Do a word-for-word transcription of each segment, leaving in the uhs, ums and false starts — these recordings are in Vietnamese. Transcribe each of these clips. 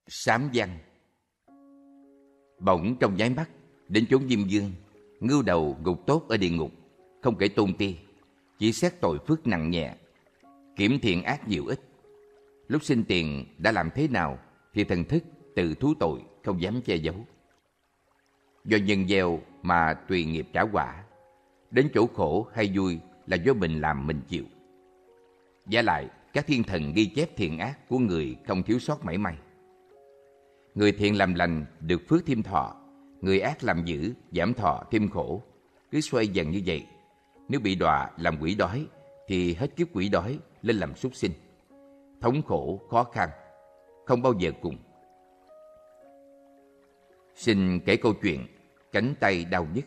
Sám văn. Bỗng trong nháy mắt, đến chốn Diêm Vương, ngưu đầu gục tốt ở địa ngục, không kể tôn ti, chỉ xét tội phước nặng nhẹ, kiểm thiện ác nhiều ít. Lúc sinh tiền đã làm thế nào thì thần thức tự thú tội, không dám che giấu. Do nhân gieo mà tùy nghiệp trả quả, đến chỗ khổ hay vui là do mình làm mình chịu. Vả lại, các thiên thần ghi chép thiện ác của người không thiếu sót mảy may. Người thiện làm lành được phước thêm thọ, người ác làm dữ giảm thọ thêm khổ, cứ xoay dần như vậy. Nếu bị đọa làm quỷ đói thì hết kiếp quỷ đói lên làm súc sinh, thống khổ khó khăn, không bao giờ cùng. Xin kể câu chuyện cánh tay đau nhức.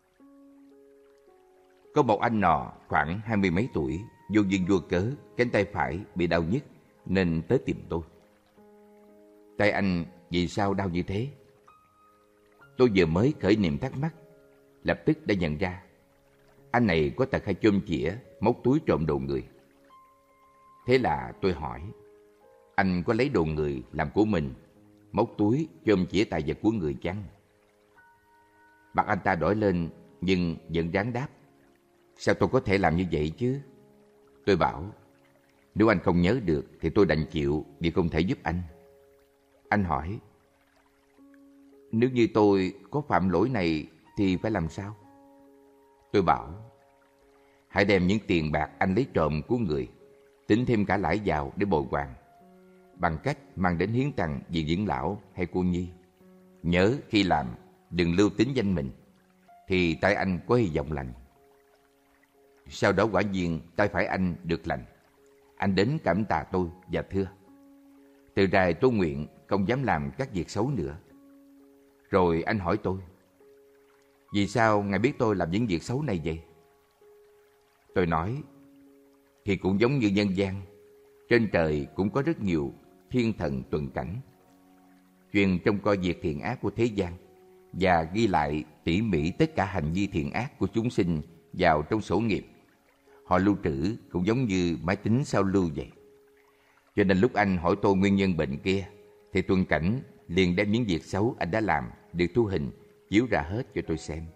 Có một anh nọ khoảng hai mươi mấy tuổi, vô duyên vô cớ cánh tay phải bị đau nhức nên tới tìm tôi. Tay anh vì sao đau như thế? Tôi vừa mới khởi niệm thắc mắc, lập tức đã nhận ra anh này có tật hay chôm chĩa móc túi trộm đồ người. Thế là tôi hỏi, anh có lấy đồ người làm của mình, móc túi chôm chĩa tài vật của người chăng? Mặt anh ta đỏ lên nhưng vẫn ráng đáp, sao tôi có thể làm như vậy chứ? Tôi bảo, nếu anh không nhớ được thì tôi đành chịu vì không thể giúp anh. Anh hỏi, nếu như tôi có phạm lỗi này thì phải làm sao? Tôi bảo, hãy đem những tiền bạc anh lấy trộm của người, tính thêm cả lãi vào để bồi hoàn, bằng cách mang đến hiến tặng vì dưỡng lão hay cô nhi. Nhớ khi làm đừng lưu tính danh mình, thì tay anh có hy vọng lành. Sau đó quả nhiên tay phải anh được lành. Anh đến cảm tạ tôi và thưa, từ nay tôi nguyện không dám làm các việc xấu nữa. Rồi anh hỏi tôi, vì sao ngài biết tôi làm những việc xấu này vậy? Tôi nói, thì cũng giống như nhân gian, trên trời cũng có rất nhiều thiên thần tuần cảnh, chuyên trông coi việc thiện ác của thế gian và ghi lại tỉ mỉ tất cả hành vi thiện ác của chúng sinh vào trong sổ nghiệp. Họ lưu trữ cũng giống như máy tính sao lưu vậy. Cho nên lúc anh hỏi tôi nguyên nhân bệnh kia, thì tuần cảnh liền đem những việc xấu anh đã làm được thu hình chiếu ra hết cho tôi xem.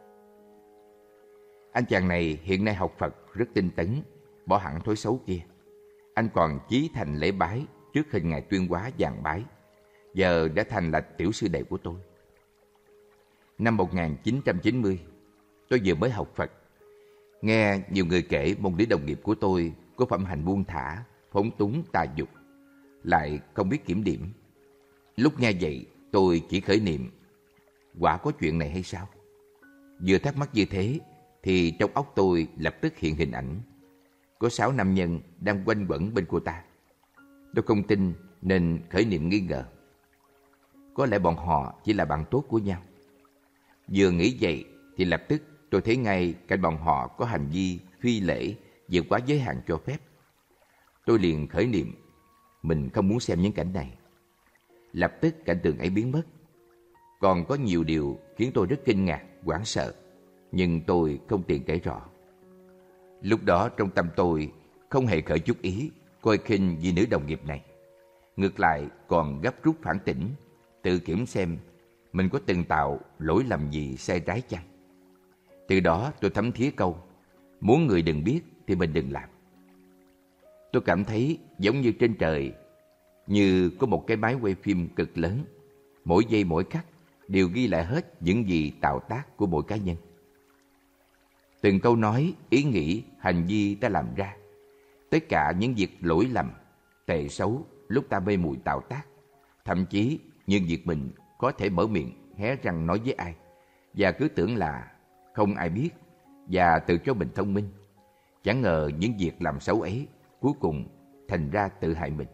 Anh chàng này hiện nay học Phật rất tinh tấn, bỏ hẳn thói xấu kia. Anh còn chí thành lễ bái trước hình ngài Tuyên Hóa vàng bái, giờ đã thành là tiểu sư đệ của tôi. Năm một nghìn chín trăm chín mươi, tôi vừa mới học Phật, nghe nhiều người kể môn lý đồng nghiệp của tôi có phẩm hành buông thả, phóng túng tà dục, lại không biết kiểm điểm. Lúc nghe vậy, tôi chỉ khởi niệm, quả có chuyện này hay sao? Vừa thắc mắc như thế, thì trong óc tôi lập tức hiện hình ảnh. Có sáu nam nhân đang quanh quẩn bên cô ta. Tôi không tin nên khởi niệm nghi ngờ. Có lẽ bọn họ chỉ là bạn tốt của nhau. Vừa nghĩ vậy thì lập tức tôi thấy ngay cạnh bọn họ có hành vi phi lễ vượt quá giới hạn cho phép. Tôi liền khởi niệm, mình không muốn xem những cảnh này. Lập tức cảnh tượng ấy biến mất. Còn có nhiều điều khiến tôi rất kinh ngạc, hoảng sợ, nhưng tôi không tiện kể rõ. Lúc đó trong tâm tôi không hề khởi chút ý coi khinh vì nữ đồng nghiệp này. Ngược lại còn gấp rút phản tỉnh, tự kiểm xem mình có từng tạo lỗi lầm gì sai trái chăng. Từ đó tôi thấm thía câu, muốn người đừng biết thì mình đừng làm. Tôi cảm thấy giống như trên trời, như có một cái máy quay phim cực lớn, mỗi giây mỗi khắc đều ghi lại hết những gì tạo tác của mỗi cá nhân. Từng câu nói, ý nghĩ, hành vi ta làm ra, tất cả những việc lỗi lầm, tệ xấu lúc ta mê muội tạo tác, thậm chí những việc mình có thể mở miệng hé răng nói với ai và cứ tưởng là không ai biết và tự cho mình thông minh. Chẳng ngờ những việc làm xấu ấy cuối cùng thành ra tự hại mình.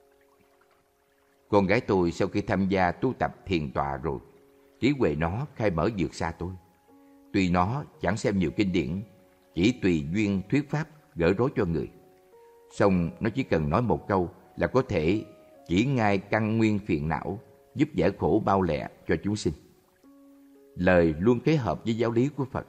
Con gái tôi sau khi tham gia tu tập thiền tọa rồi, trí huệ nó khai mở vượt xa tôi. Tuy nó chẳng xem nhiều kinh điển, chỉ tùy duyên thuyết pháp gỡ rối cho người, song nó chỉ cần nói một câu là có thể chỉ ngay căn nguyên phiền não, giúp giải khổ bao lẹ cho chúng sinh. Lời luôn kế hợp với giáo lý của Phật.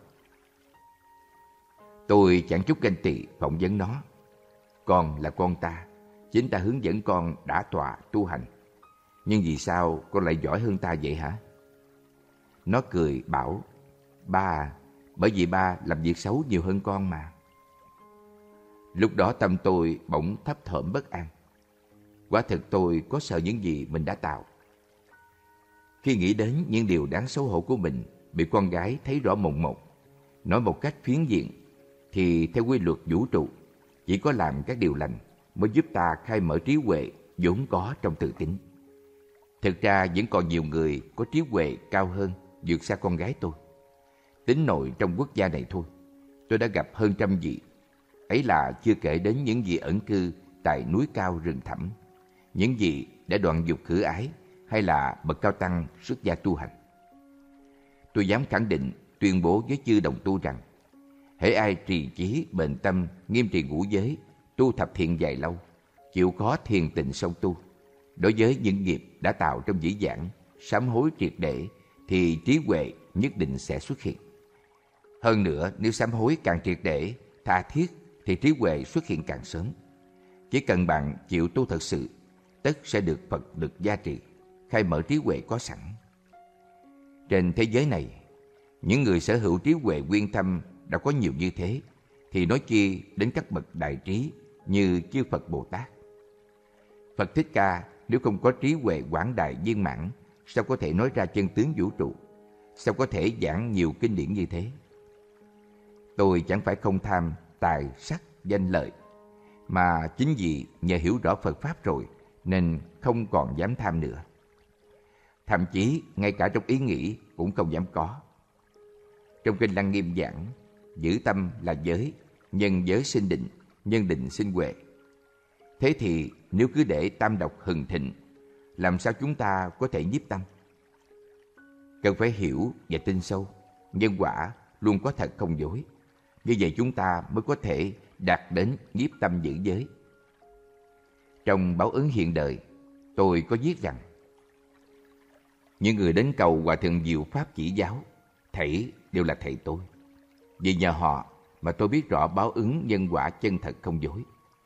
Tôi chẳng chút ganh tị phỏng vấn nó. Con là con ta, chính ta hướng dẫn con đã tọa tu hành. Nhưng vì sao con lại giỏi hơn ta vậy hả? Nó cười bảo, ba à, bởi vì ba làm việc xấu nhiều hơn con mà. Lúc đó tâm tôi bỗng thấp thỏm bất an. Quả thực tôi có sợ những gì mình đã tạo. Khi nghĩ đến những điều đáng xấu hổ của mình bị con gái thấy rõ mồn một, nói một cách phiến diện, thì theo quy luật vũ trụ, chỉ có làm các điều lành mới giúp ta khai mở trí huệ vốn có trong tự tính. Thực ra vẫn còn nhiều người có trí huệ cao hơn, vượt xa con gái tôi. Tính nội trong quốc gia này thôi, tôi đã gặp hơn trăm vị. Ấy là chưa kể đến những vị ẩn cư tại núi cao rừng thẳm, những vị đã đoạn dục khử ái, hay là bậc cao tăng xuất gia tu hành. Tôi dám khẳng định, tuyên bố với chư đồng tu rằng, hễ ai trì chí bền tâm, nghiêm trì ngũ giới, tu thập thiện dài lâu, chịu khó thiền tịnh sâu tu, đối với những nghiệp đã tạo trong dĩ vãng, sám hối triệt để, thì trí huệ nhất định sẽ xuất hiện. Hơn nữa, nếu sám hối càng triệt để, tha thiết, thì trí huệ xuất hiện càng sớm. Chỉ cần bạn chịu tu thật sự, tất sẽ được Phật lực gia trì, khai mở trí huệ có sẵn. Trên thế giới này, những người sở hữu trí huệ uyên thâm đã có nhiều như thế, thì nói chi đến các bậc đại trí như chư Phật Bồ Tát. Phật Thích Ca nếu không có trí huệ quảng đại viên mãn, sao có thể nói ra chân tướng vũ trụ, sao có thể giảng nhiều kinh điển như thế? Tôi chẳng phải không tham tài sắc danh lợi, mà chính vì nhờ hiểu rõ Phật Pháp rồi nên không còn dám tham nữa. Thậm chí ngay cả trong ý nghĩ cũng không dám có. Trong Kinh Lăng Nghiêm giảng, giữ tâm là giới, nhân giới sinh định, nhân định sinh huệ. Thế thì nếu cứ để tam độc hừng thịnh, làm sao chúng ta có thể nhiếp tâm? Cần phải hiểu và tin sâu, nhân quả luôn có thật không dối. Như vậy chúng ta mới có thể đạt đến nhiếp tâm giữ giới. Trong báo ứng hiện đời, tôi có viết rằng, những người đến cầu Hòa Thượng Diệu Pháp chỉ giáo, thảy đều là thầy tôi. Vì nhờ họ mà tôi biết rõ báo ứng nhân quả chân thật không dối.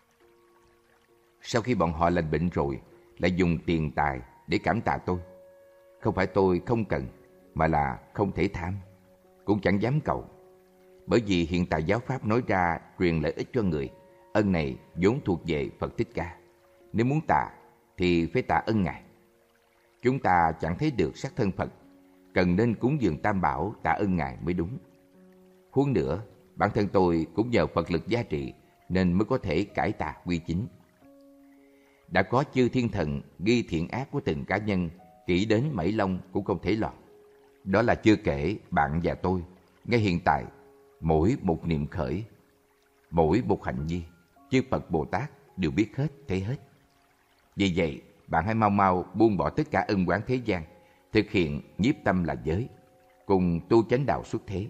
Sau khi bọn họ lành bệnh rồi, lại dùng tiền tài để cảm tạ tôi. Không phải tôi không cần, mà là không thể tham, cũng chẳng dám cầu. Bởi vì hiện tại giáo Pháp nói ra truyền lợi ích cho người, ân này vốn thuộc về Phật Thích Ca. Nếu muốn tạ thì phải tạ ân Ngài. Chúng ta chẳng thấy được sắc thân Phật, cần nên cúng dường Tam Bảo tạ ơn Ngài mới đúng. Huống nữa, bản thân tôi cũng nhờ Phật lực gia trị nên mới có thể cải tà quy chính. Đã có chư thiên thần ghi thiện ác của từng cá nhân, kỹ đến mảy lông cũng không thể lọt. Đó là chưa kể bạn và tôi, ngay hiện tại, mỗi một niệm khởi, mỗi một hành vi, chư Phật Bồ Tát đều biết hết, thấy hết. Vì vậy, bạn hãy mau mau buông bỏ tất cả ân oán thế gian, thực hiện nhiếp tâm là giới, cùng tu chánh đạo xuất thế.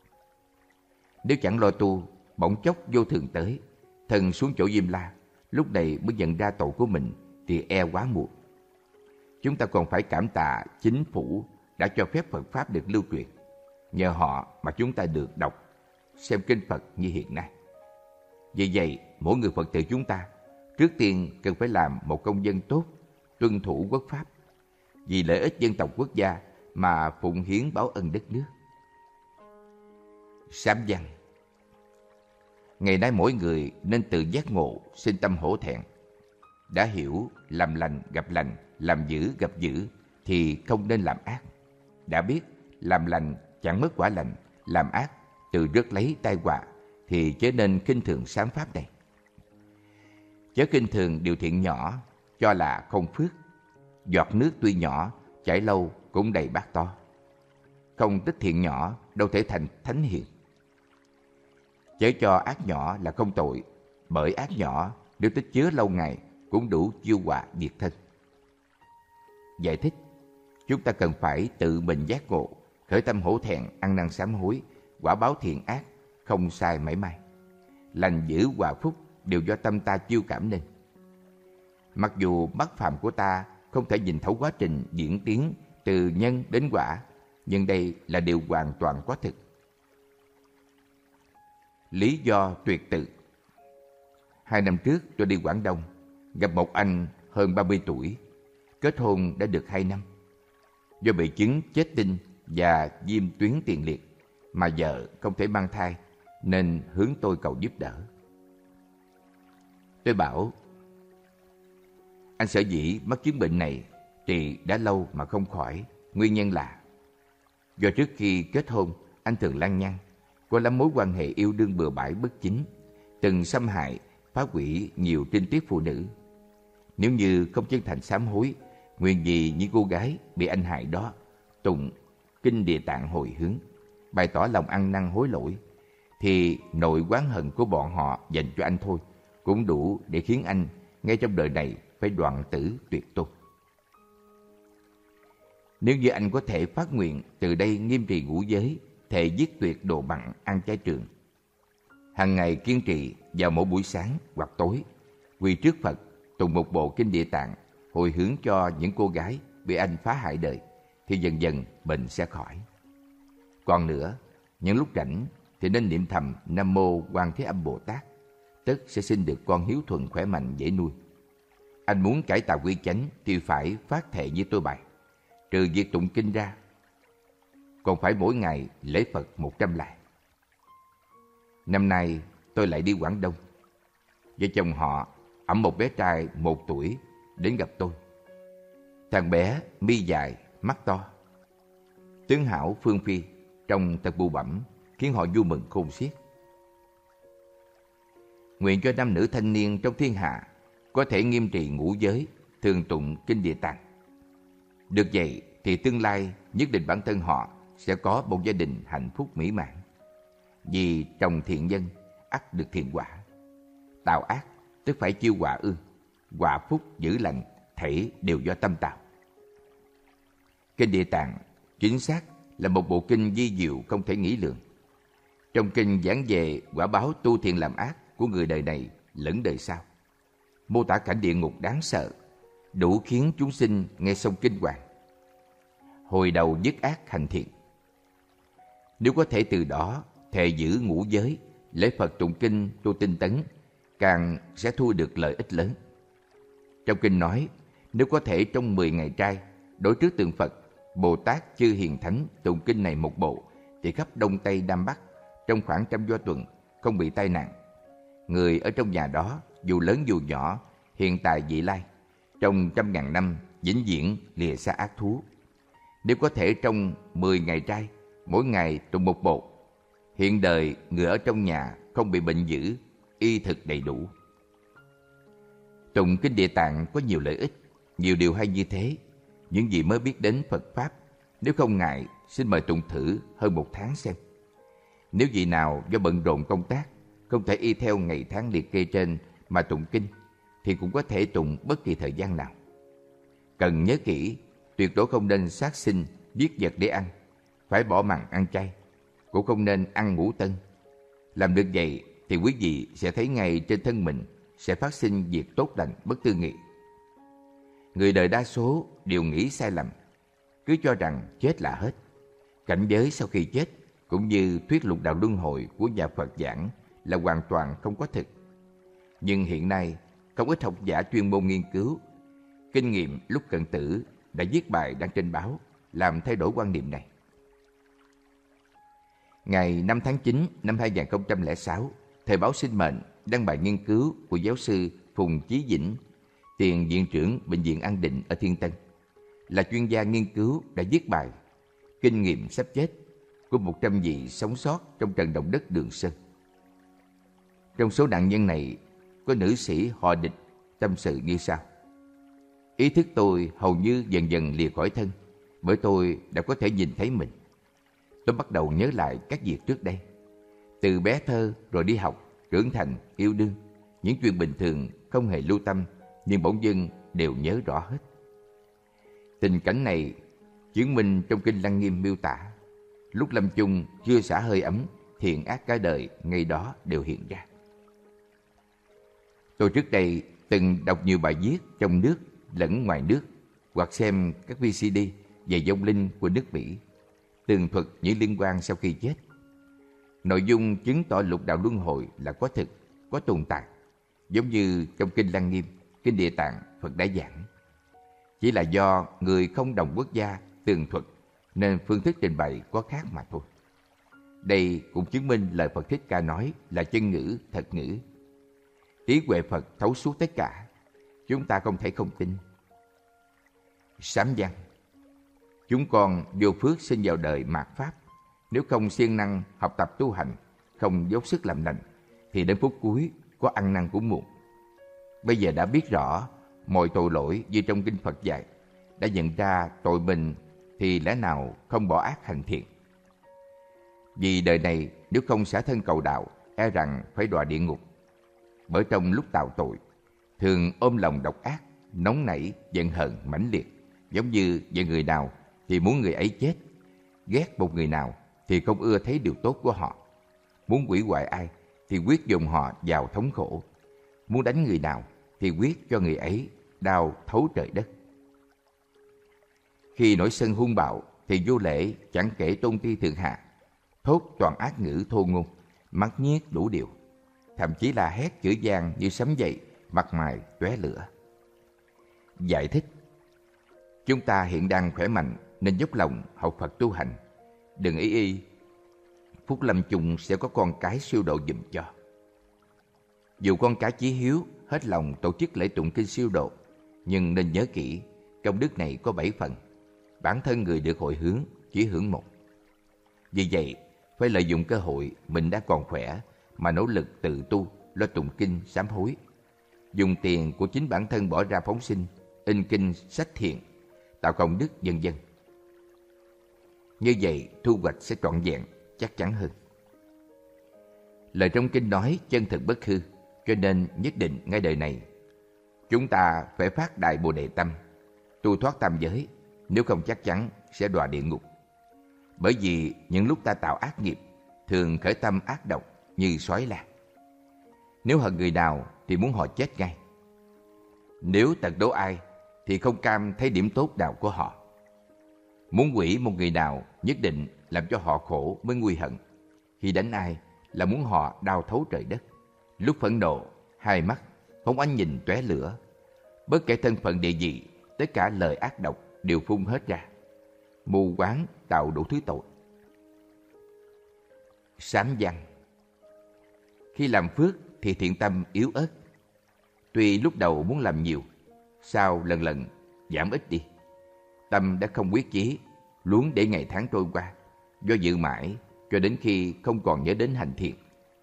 Nếu chẳng lo tu, bỗng chốc vô thường tới, thần xuống chỗ Diêm La, lúc này mới nhận ra tội của mình thì e quá muộn. Chúng ta còn phải cảm tạ chính phủ đã cho phép Phật Pháp được lưu truyền. Nhờ họ mà chúng ta được đọc, xem kinh Phật như hiện nay. Vì vậy, mỗi người Phật tử chúng ta trước tiên cần phải làm một công dân tốt, tuân thủ quốc pháp, vì lợi ích dân tộc quốc gia mà phụng hiến báo ân đất nước. Sám văn. Ngày nay mỗi người nên tự giác ngộ, sinh tâm hổ thẹn. Đã hiểu làm lành gặp lành, làm dữ gặp dữ thì không nên làm ác. Đã biết làm lành chẳng mất quả lành, làm ác tự rước lấy tai họa thì chớ nên khinh thường sám pháp này. Chớ khinh thường điều thiện nhỏ cho là không phước. Giọt nước tuy nhỏ, chảy lâu cũng đầy bát to. Không tích thiện nhỏ đâu thể thành thánh hiền. Chớ cho ác nhỏ là không tội, bởi ác nhỏ nếu tích chứa lâu ngày cũng đủ chiêu họa diệt thân. Giải thích, chúng ta cần phải tự mình giác ngộ, khởi tâm hổ thẹn, ăn năn sám hối, quả báo thiện ác, không sai mảy may. Lành dữ hòa phúc đều do tâm ta chiêu cảm nên. Mặc dù mắt phàm của ta không thể nhìn thấu quá trình diễn tiến từ nhân đến quả, nhưng đây là điều hoàn toàn có thực. Lý do tuyệt tự. Hai năm trước tôi đi Quảng Đông, gặp một anh hơn ba mươi tuổi. kết hôn đã được hai năm. Do bị chứng chết tinh và viêm tuyến tiền liệt mà vợ không thể mang thai, nên hướng tôi cầu giúp đỡ. Tôi bảo, anh sở dĩ mắc chứng bệnh này thì đã lâu mà không khỏi. Nguyên nhân là do trước khi kết hôn, anh thường lăng nhăng, có lắm mối quan hệ yêu đương bừa bãi bất chính, từng xâm hại, phá hủy nhiều trinh tiết phụ nữ. Nếu như không chân thành sám hối, nguyện vì những cô gái bị anh hại đó tụng kinh Địa Tạng hồi hướng, bày tỏ lòng ăn năn hối lỗi, thì nội oán hận của bọn họ dành cho anh thôi cũng đủ để khiến anh ngay trong đời này phải đoạn tử tuyệt tôn. Nếu như anh có thể phát nguyện từ đây nghiêm trì ngũ giới, thệ giết tuyệt đồ mặn ăn chay trường, hàng ngày kiên trì vào mỗi buổi sáng hoặc tối, quỳ trước Phật tụng một bộ kinh Địa Tạng hồi hướng cho những cô gái bị anh phá hại đời, thì dần dần bệnh sẽ khỏi. Còn nữa, những lúc rảnh thì nên niệm thầm Nam Mô Quan Thế Âm Bồ Tát, tức sẽ sinh được con hiếu thuận khỏe mạnh dễ nuôi. Anh muốn cải tạo quy chánh thì phải phát thệ như tôi bày, trừ việc tụng kinh ra, còn phải mỗi ngày lễ Phật một trăm lại. Năm nay tôi lại đi Quảng Đông. Vợ chồng họ ẵm một bé trai một tuổi đến gặp tôi. Thằng bé mi dài, mắt to, tướng hảo phương phi, trông thật bụ bẫm, khiến họ vui mừng khôn xiết. Nguyện cho nam nữ thanh niên trong thiên hạ có thể nghiêm trì ngũ giới, thường tụng kinh Địa Tạng. Được vậy thì tương lai nhất định bản thân họ sẽ có một gia đình hạnh phúc mỹ mãn. Vì trồng thiện nhân, ắt được thiện quả. Tạo ác tức phải chiêu quả ương, quả phúc dữ lành thảy đều do tâm tạo. Kinh Địa Tạng chính xác là một bộ kinh vi diệu không thể nghĩ lường. Trong kinh giảng về quả báo tu thiện làm ác của người đời này lẫn đời sau, mô tả cảnh địa ngục đáng sợ, đủ khiến chúng sinh nghe xong kinh hoàng. Hồi đầu dứt ác hành thiện. Nếu có thể từ đó thệ giữ ngũ giới, lễ Phật tụng kinh tu tinh tấn, càng sẽ thu được lợi ích lớn. Trong kinh nói, nếu có thể trong mười ngày trai đối trước tượng Phật, Bồ Tát chư hiền thánh tụng kinh này một bộ, thì khắp Đông Tây Nam Bắc trong khoảng trăm do tuần không bị tai nạn. Người ở trong nhà đó dù lớn dù nhỏ, hiện tại vị lai, trong trăm ngàn năm vĩnh viễn lìa xa ác thú. Nếu có thể trong mười ngày trai, mỗi ngày tụng một bộ, hiện đời người ở trong nhà không bị bệnh dữ, y thực đầy đủ. Tụng kinh Địa Tạng có nhiều lợi ích, nhiều điều hay như thế. Những gì mới biết đến Phật Pháp, nếu không ngại, xin mời tụng thử hơn một tháng xem. Nếu vị nào do bận rộn công tác, không thể y theo ngày tháng liệt kê trên mà tụng kinh, thì cũng có thể tụng bất kỳ thời gian nào. Cần nhớ kỹ, tuyệt đối không nên sát sinh, giết vật để ăn, phải bỏ mằn ăn chay, cũng không nên ăn ngũ tân. Làm được vậy thì quý vị sẽ thấy ngay trên thân mình sẽ phát sinh việc tốt lành bất tư nghị. Người đời đa số đều nghĩ sai lầm, cứ cho rằng chết là hết. Cảnh giới sau khi chết cũng như thuyết lục đạo luân hồi của nhà Phật giảng là hoàn toàn không có thực. Nhưng hiện nay không ít học giả chuyên môn nghiên cứu, kinh nghiệm lúc cận tử đã viết bài đăng trên báo làm thay đổi quan niệm này. Ngày năm tháng chín năm hai nghìn không trăm lẻ sáu, Thời báo Sinh Mệnh đăng bài nghiên cứu của giáo sư Phùng Chí Vĩnh, tiền viện trưởng Bệnh viện An Định ở Thiên Tân, là chuyên gia nghiên cứu, đã viết bài Kinh nghiệm sắp chết của một trăm vị sống sót trong trận động đất Đường Sơn. Trong số nạn nhân này có nữ sĩ họ Địch tâm sự như sau: ý thức tôi hầu như dần dần lìa khỏi thân, bởi tôi đã có thể nhìn thấy mình. Tôi bắt đầu nhớ lại các việc trước đây, từ bé thơ rồi đi học, trưởng thành, yêu đương, những chuyện bình thường không hề lưu tâm, nhưng bỗng dưng đều nhớ rõ hết. Tình cảnh này chứng minh trong kinh Lăng Nghiêm miêu tả, lúc lâm chung chưa xả hơi ấm, thiện ác cả đời ngay đó đều hiện ra. Tôi trước đây từng đọc nhiều bài viết trong nước lẫn ngoài nước, hoặc xem các vê xê đê về vong linh của nước Mỹ, tường thuật những liên quan sau khi chết. Nội dung chứng tỏ lục đạo luân hồi là có thực, có tồn tại, giống như trong kinh Lăng Nghiêm, kinh Địa Tạng Phật đã giảng. Chỉ là do người không đồng quốc gia tường thuật nên phương thức trình bày có khác mà thôi. Đây cũng chứng minh lời Phật Thích Ca nói là chân ngữ, thật ngữ. Trí huệ Phật thấu suốt tất cả, chúng ta không thể không tin. Sám văn: chúng con vô phước sinh vào đời mạt Pháp. Nếu không siêng năng học tập tu hành, không dốc sức làm lành, thì đến phút cuối có ăn năn cũng muộn. Bây giờ đã biết rõ mọi tội lỗi như trong kinh Phật dạy, đã nhận ra tội mình thì lẽ nào không bỏ ác hành thiện. Vì đời này nếu không xả thân cầu đạo, e rằng phải đọa địa ngục. Bởi trong lúc tạo tội, thường ôm lòng độc ác, nóng nảy, giận hờn mãnh liệt, giống như giận người nào thì muốn người ấy chết, ghét một người nào thì không ưa thấy điều tốt của họ, muốn hủy hoại ai thì quyết dùng họ vào thống khổ, muốn đánh người nào thì quyết cho người ấy đau thấu trời đất. Khi nổi sân hung bạo thì vô lễ chẳng kể tôn ti thượng hạ, thốt toàn ác ngữ thô ngôn, mắt nhiếc đủ điều, thậm chí là hét chửi gian như sấm dậy, mặt mày tóe lửa. Giải thích: chúng ta hiện đang khỏe mạnh nên dốc lòng học Phật tu hành, đừng ý y phúc lâm chung sẽ có con cái siêu độ giùm cho. Dù con cái chí hiếu hết lòng tổ chức lễ tụng kinh siêu độ, nhưng nên nhớ kỹ công đức này có bảy phần, bản thân người được hội hướng chỉ hưởng một. Vì vậy phải lợi dụng cơ hội mình đã còn khỏe mà nỗ lực tự tu, lo tụng kinh sám hối, dùng tiền của chính bản thân bỏ ra phóng sinh, in kinh sách thiện, tạo công đức vân vân. Như vậy thu hoạch sẽ trọn vẹn, chắc chắn hơn. Lời trong kinh nói chân thực bất hư, cho nên nhất định ngay đời này chúng ta phải phát đại bồ đề tâm, tu thoát tam giới, nếu không chắc chắn sẽ đọa địa ngục. Bởi vì những lúc ta tạo ác nghiệp thường khởi tâm ác độc như sói la. Nếu hận người nào thì muốn họ chết ngay. Nếu tật đố ai thì không cam thấy điểm tốt nào của họ. Muốn hủy một người nào nhất định làm cho họ khổ mới nguy hận. Khi đánh ai là muốn họ đau thấu trời đất. Lúc phẫn nộ, hai mắt phóng ánh nhìn tóe lửa. Bất kể thân phận địa vị, tất cả lời ác độc đều phun hết ra. Mù quáng tạo đủ thứ tội. Sám văn: khi làm phước thì thiện tâm yếu ớt. Tuy lúc đầu muốn làm nhiều, sau lần lần giảm ít đi. Tâm đã không quyết chí, luống để ngày tháng trôi qua, do dự mãi cho đến khi không còn nhớ đến hành thiện.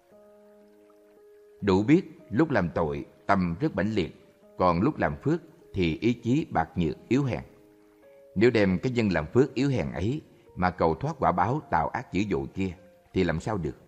Đủ biết lúc làm tội tâm rất mãnh liệt, còn lúc làm phước thì ý chí bạc nhược yếu hèn. Nếu đem cái nhân làm phước yếu hèn ấy mà cầu thoát quả báo tạo ác dữ dội kia thì làm sao được?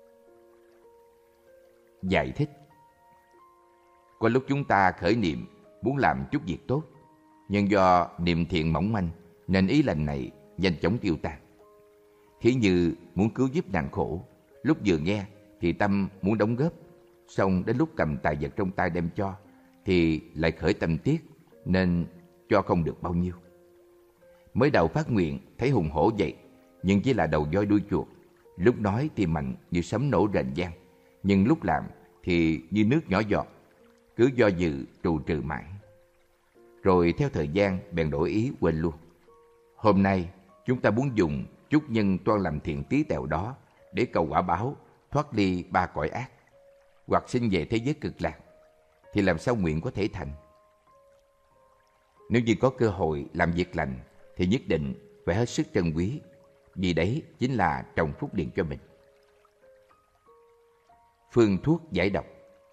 Giải thích: có lúc chúng ta khởi niệm muốn làm chút việc tốt, nhưng do niệm thiện mỏng manh nên ý lành này nhanh chóng tiêu tan. Thí như muốn cứu giúp nàng khổ, lúc vừa nghe thì tâm muốn đóng góp, xong đến lúc cầm tài vật trong tay đem cho thì lại khởi tâm tiếc nên cho không được bao nhiêu. Mới đầu phát nguyện thấy hùng hổ vậy, nhưng chỉ là đầu voi đuôi chuột. Lúc nói thì mạnh như sấm nổ rền vang, nhưng lúc làm thì như nước nhỏ giọt, cứ do dự trù trừ mãi. Rồi theo thời gian bèn đổi ý quên luôn. Hôm nay chúng ta muốn dùng chút nhân toan làm thiện tí tẹo đó để cầu quả báo thoát ly ba cõi ác, hoặc sinh về thế giới cực lạc, thì làm sao nguyện có thể thành? Nếu như có cơ hội làm việc lành thì nhất định phải hết sức trân quý, vì đấy chính là trồng phúc điền cho mình. Phương thuốc giải độc.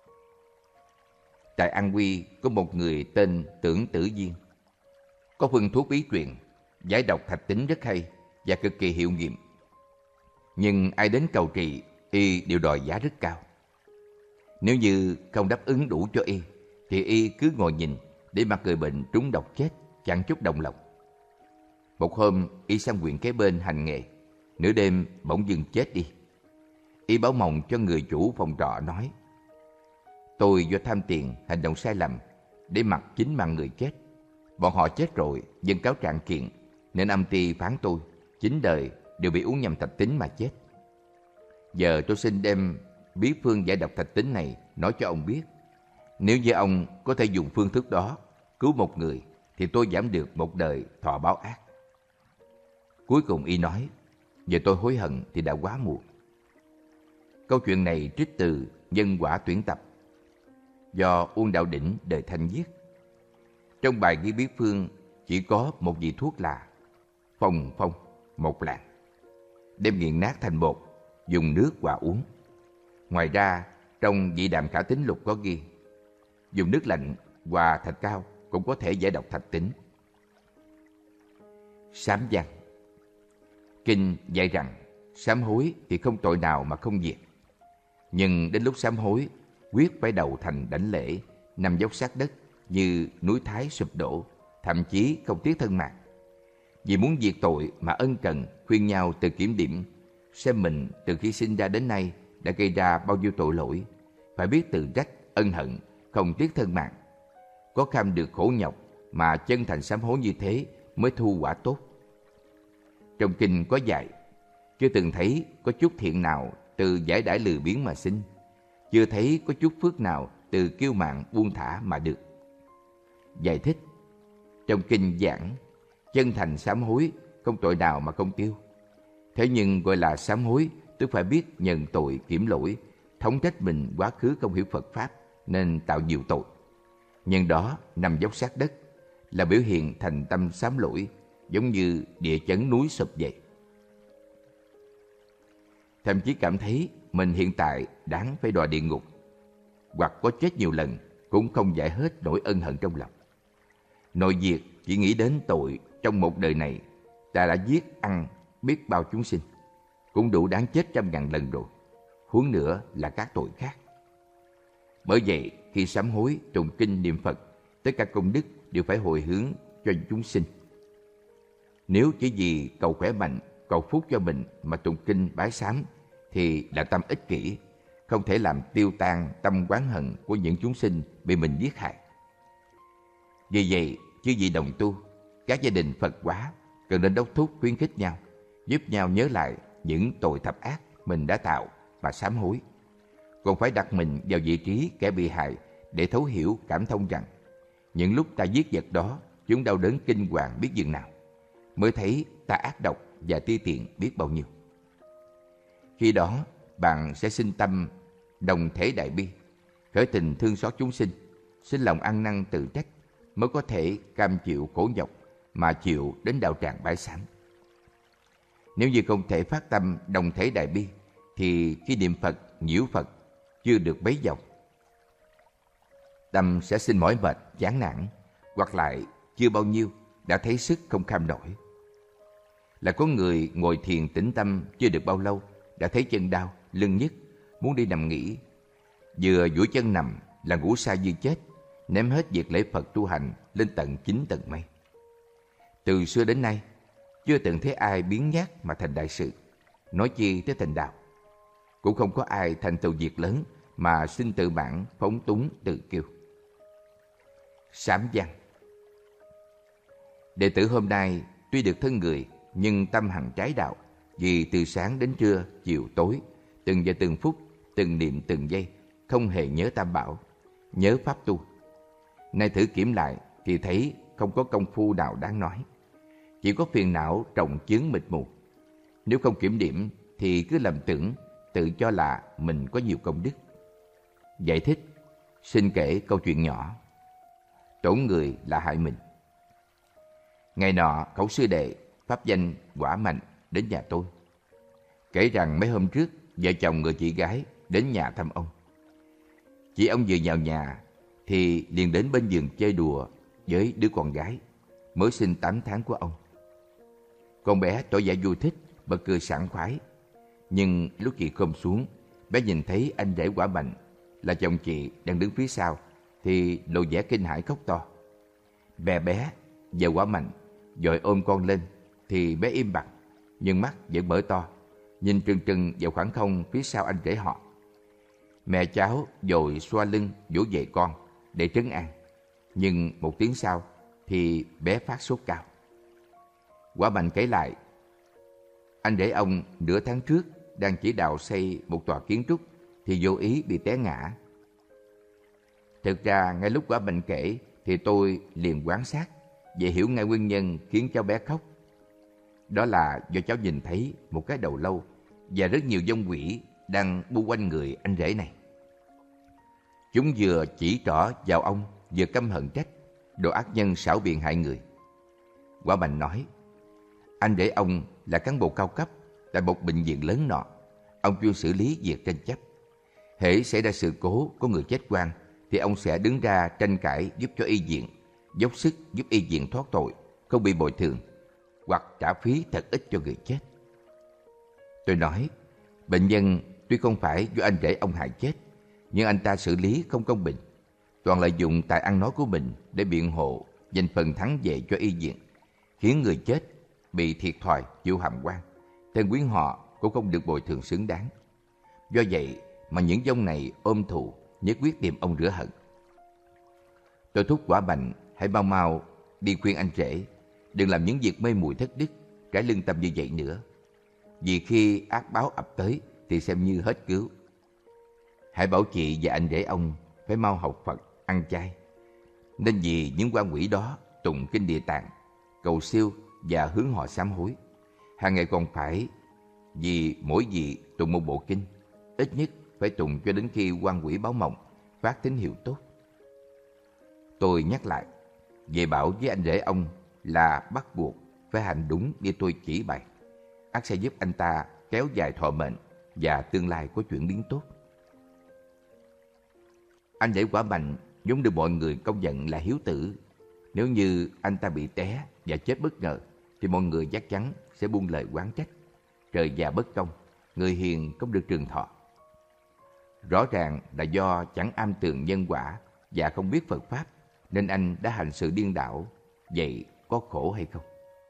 Tại An Huy có một người tên Tưởng Tử Viên. Có phương thuốc bí truyền giải độc thạch tính rất hay và cực kỳ hiệu nghiệm. Nhưng ai đến cầu trị, y đều đòi giá rất cao. Nếu như không đáp ứng đủ cho y, thì y cứ ngồi nhìn để mặc người bệnh trúng độc chết, chẳng chút đồng lòng. Một hôm, y sang huyện kế bên hành nghề, nửa đêm bỗng dưng chết đi. Y báo mộng cho người chủ phòng trọ nói: tôi do tham tiền hành động sai lầm để mặc chính mạng người chết. Bọn họ chết rồi dân cáo trạng kiện, nên âm ty phán tôi chín đời đều bị uống nhầm thạch tín mà chết. Giờ tôi xin đem bí phương giải độc thạch tín này nói cho ông biết. Nếu như ông có thể dùng phương thức đó cứu một người thì tôi giảm được một đời thọ báo ác. Cuối cùng y nói, giờ tôi hối hận thì đã quá muộn. Câu chuyện này trích từ Nhân quả tuyển tập do Uông Đạo Đỉnh đời Thanh viết. Trong bài ghi bí phương chỉ có một vị thuốc là phong phong một lạng, đem nghiền nát thành bột, dùng nước hòa uống. Ngoài ra, trong vị Đàm Khả Tính Lục có ghi, dùng nước lạnh hòa thạch cao cũng có thể giải độc thạch tính. Sám văn. Kinh dạy rằng sám hối thì không tội nào mà không diệt. Nhưng đến lúc sám hối, quyết phải đầu thành đảnh lễ, nằm dốc sát đất như núi Thái sụp đổ, thậm chí không tiếc thân mạng. Vì muốn diệt tội mà ân cần khuyên nhau tự kiểm điểm, xem mình từ khi sinh ra đến nay đã gây ra bao nhiêu tội lỗi, phải biết tự trách, ân hận, không tiếc thân mạng. Có kham được khổ nhọc mà chân thành sám hối như thế mới thu quả tốt. Trong kinh có dạy, chưa từng thấy có chút thiện nào từ giải đãi lười biếng mà sinh, chưa thấy có chút phước nào từ kiêu mạn buông thả mà được. Giải thích, trong kinh giảng, chân thành sám hối không tội nào mà không tiêu. Thế nhưng gọi là sám hối, tức phải biết nhận tội kiểm lỗi, thống trách mình quá khứ không hiểu Phật Pháp nên tạo nhiều tội. Nhân đó nằm dốc sát đất là biểu hiện thành tâm sám lỗi, giống như địa chấn núi sụp vậy. Thậm chí cảm thấy mình hiện tại đáng phải đọa địa ngục, hoặc có chết nhiều lần cũng không giải hết nỗi ân hận trong lòng. Nội diệt chỉ nghĩ đến tội trong một đời này ta đã giết ăn biết bao chúng sinh, cũng đủ đáng chết trăm ngàn lần rồi, huống nữa là các tội khác. Bởi vậy khi sám hối, tụng kinh, niệm Phật, tất cả công đức đều phải hồi hướng cho chúng sinh. Nếu chỉ vì cầu khỏe mạnh, cầu phúc cho mình mà tụng kinh bái sám thì là tâm ích kỷ, không thể làm tiêu tan tâm oán hận của những chúng sinh bị mình giết hại. Vì vậy, chư vị đồng tu, các gia đình Phật hóa cần nên đốc thúc khuyến khích nhau, giúp nhau nhớ lại những tội thập ác mình đã tạo và sám hối. Còn phải đặt mình vào vị trí kẻ bị hại để thấu hiểu, cảm thông rằng những lúc ta giết vật đó, chúng đau đớn kinh hoàng biết dường nào, mới thấy ta ác độc và ti tiện biết bao nhiêu. Khi đó, bạn sẽ sinh tâm đồng thể đại bi, khởi tình thương xót chúng sinh, sinh lòng ăn năn tự trách, mới có thể cam chịu khổ nhọc mà chịu đến đạo tràng bái sám. Nếu như không thể phát tâm đồng thể đại bi, thì khi niệm Phật, nhiễu Phật chưa được bấy dòng, tâm sẽ sinh mỏi mệt, chán nản, hoặc lại chưa bao nhiêu đã thấy sức không kham nổi. Là có người ngồi thiền tĩnh tâm chưa được bao lâu đã thấy chân đau, lưng nhức, muốn đi nằm nghỉ. Vừa duỗi chân nằm là ngủ say như chết, ném hết việc lễ Phật tu hành lên tận chín tầng mây. Từ xưa đến nay, chưa từng thấy ai biến nhát mà thành đại sự, nói chi tới thành đạo. Cũng không có ai thành tựu việc lớn mà xin tự mãn, phóng túng, tự kiêu. Sám văn. Đệ tử hôm nay tuy được thân người, nhưng tâm hằng trái đạo, vì từ sáng đến trưa, chiều tối, từng giờ từng phút, từng niệm từng giây, không hề nhớ Tam Bảo, nhớ Pháp tu. Nay thử kiểm lại thì thấy không có công phu nào đáng nói, chỉ có phiền não trồng chướng mịt mù. Nếu không kiểm điểm thì cứ lầm tưởng, tự cho là mình có nhiều công đức. Giải thích, xin kể câu chuyện nhỏ. Tổn người là hại mình. Ngày nọ, khẩu sư đệ pháp danh Quả Mạnh đến nhà tôi, kể rằng mấy hôm trước vợ chồng người chị gái đến nhà thăm ông. Chị ông vừa vào nhà thì liền đến bên giường chơi đùa với đứa con gái mới sinh tám tháng của ông. Con bé tỏ vẻ vui thích, bật cười sảng khoái. Nhưng lúc chị khom xuống, bé nhìn thấy anh rể Quả Mạnh là chồng chị đang đứng phía sau thì lộ vẻ kinh hãi khóc to. Bé bé, vợ Quả Mạnh vội ôm con lên thì bé im bặt, nhưng mắt vẫn mở to, nhìn trừng trừng vào khoảng không phía sau anh rể họ. Mẹ cháu vội xoa lưng vỗ về con để trấn an, nhưng một tiếng sau thì bé phát sốt cao. Quả Mạnh kể lại, anh rể ông nửa tháng trước đang chỉ đạo xây một tòa kiến trúc thì vô ý bị té ngã. Thực ra ngay lúc Quả Mạnh kể thì tôi liền quan sát, Vậy hiểu ngay nguyên nhân khiến cháu bé khóc. Đó là do cháu nhìn thấy một cái đầu lâu và rất nhiều vong quỷ đang bu quanh người anh rể này. Chúng vừa chỉ trỏ vào ông, vừa căm hận trách, đồ ác nhân xảo biện hại người. Quả Bành nói, anh rể ông là cán bộ cao cấp tại một bệnh viện lớn nọ. Ông chuyên xử lý việc tranh chấp. Hễ xảy ra sự cố có người chết oan thì ông sẽ đứng ra tranh cãi giúp cho y viện, dốc sức giúp y viện thoát tội, không bị bồi thường, hoặc trả phí thật ít cho người chết. Tôi nói, bệnh nhân tuy không phải do anh rể ông hại chết, nhưng anh ta xử lý không công bình, toàn lợi dụng tài ăn nói của mình để biện hộ giành phần thắng về cho y viện, khiến người chết bị thiệt thòi chịu hàm oan, tên quyến họ cũng không được bồi thường xứng đáng. Do vậy mà những vong này ôm thù, nhất quyết tìm ông rửa hận. Tôi thúc Quả Bành hãy mau mau đi khuyên anh rể đừng làm những việc mê muội thất đức, trái lương tâm như vậy nữa. Vì khi ác báo ập tới thì xem như hết cứu. Hãy bảo chị và anh rể ông phải mau học Phật, ăn chay. Nên vì những quan quỷ đó tụng kinh Địa Tạng, cầu siêu và hướng họ sám hối. Hàng ngày còn phải vì mỗi vị tụng một bộ kinh, ít nhất phải tụng cho đến khi quan quỷ báo mộng phát tín hiệu tốt. Tôi nhắc lại, về bảo với anh rể ông là bắt buộc phải hành đúng như tôi chỉ bày, ắt sẽ giúp anh ta kéo dài thọ mệnh và tương lai có chuyển biến tốt. Anh rể Quả Bành vốn được mọi người công nhận là hiếu tử. Nếu như anh ta bị té và chết bất ngờ thì mọi người chắc chắn sẽ buông lời oán trách. Trời già bất công, người hiền không được trường thọ. Rõ ràng là do chẳng am tường nhân quả và không biết Phật Pháp nên anh đã hành sự điên đảo. Vậy có khổ hay không?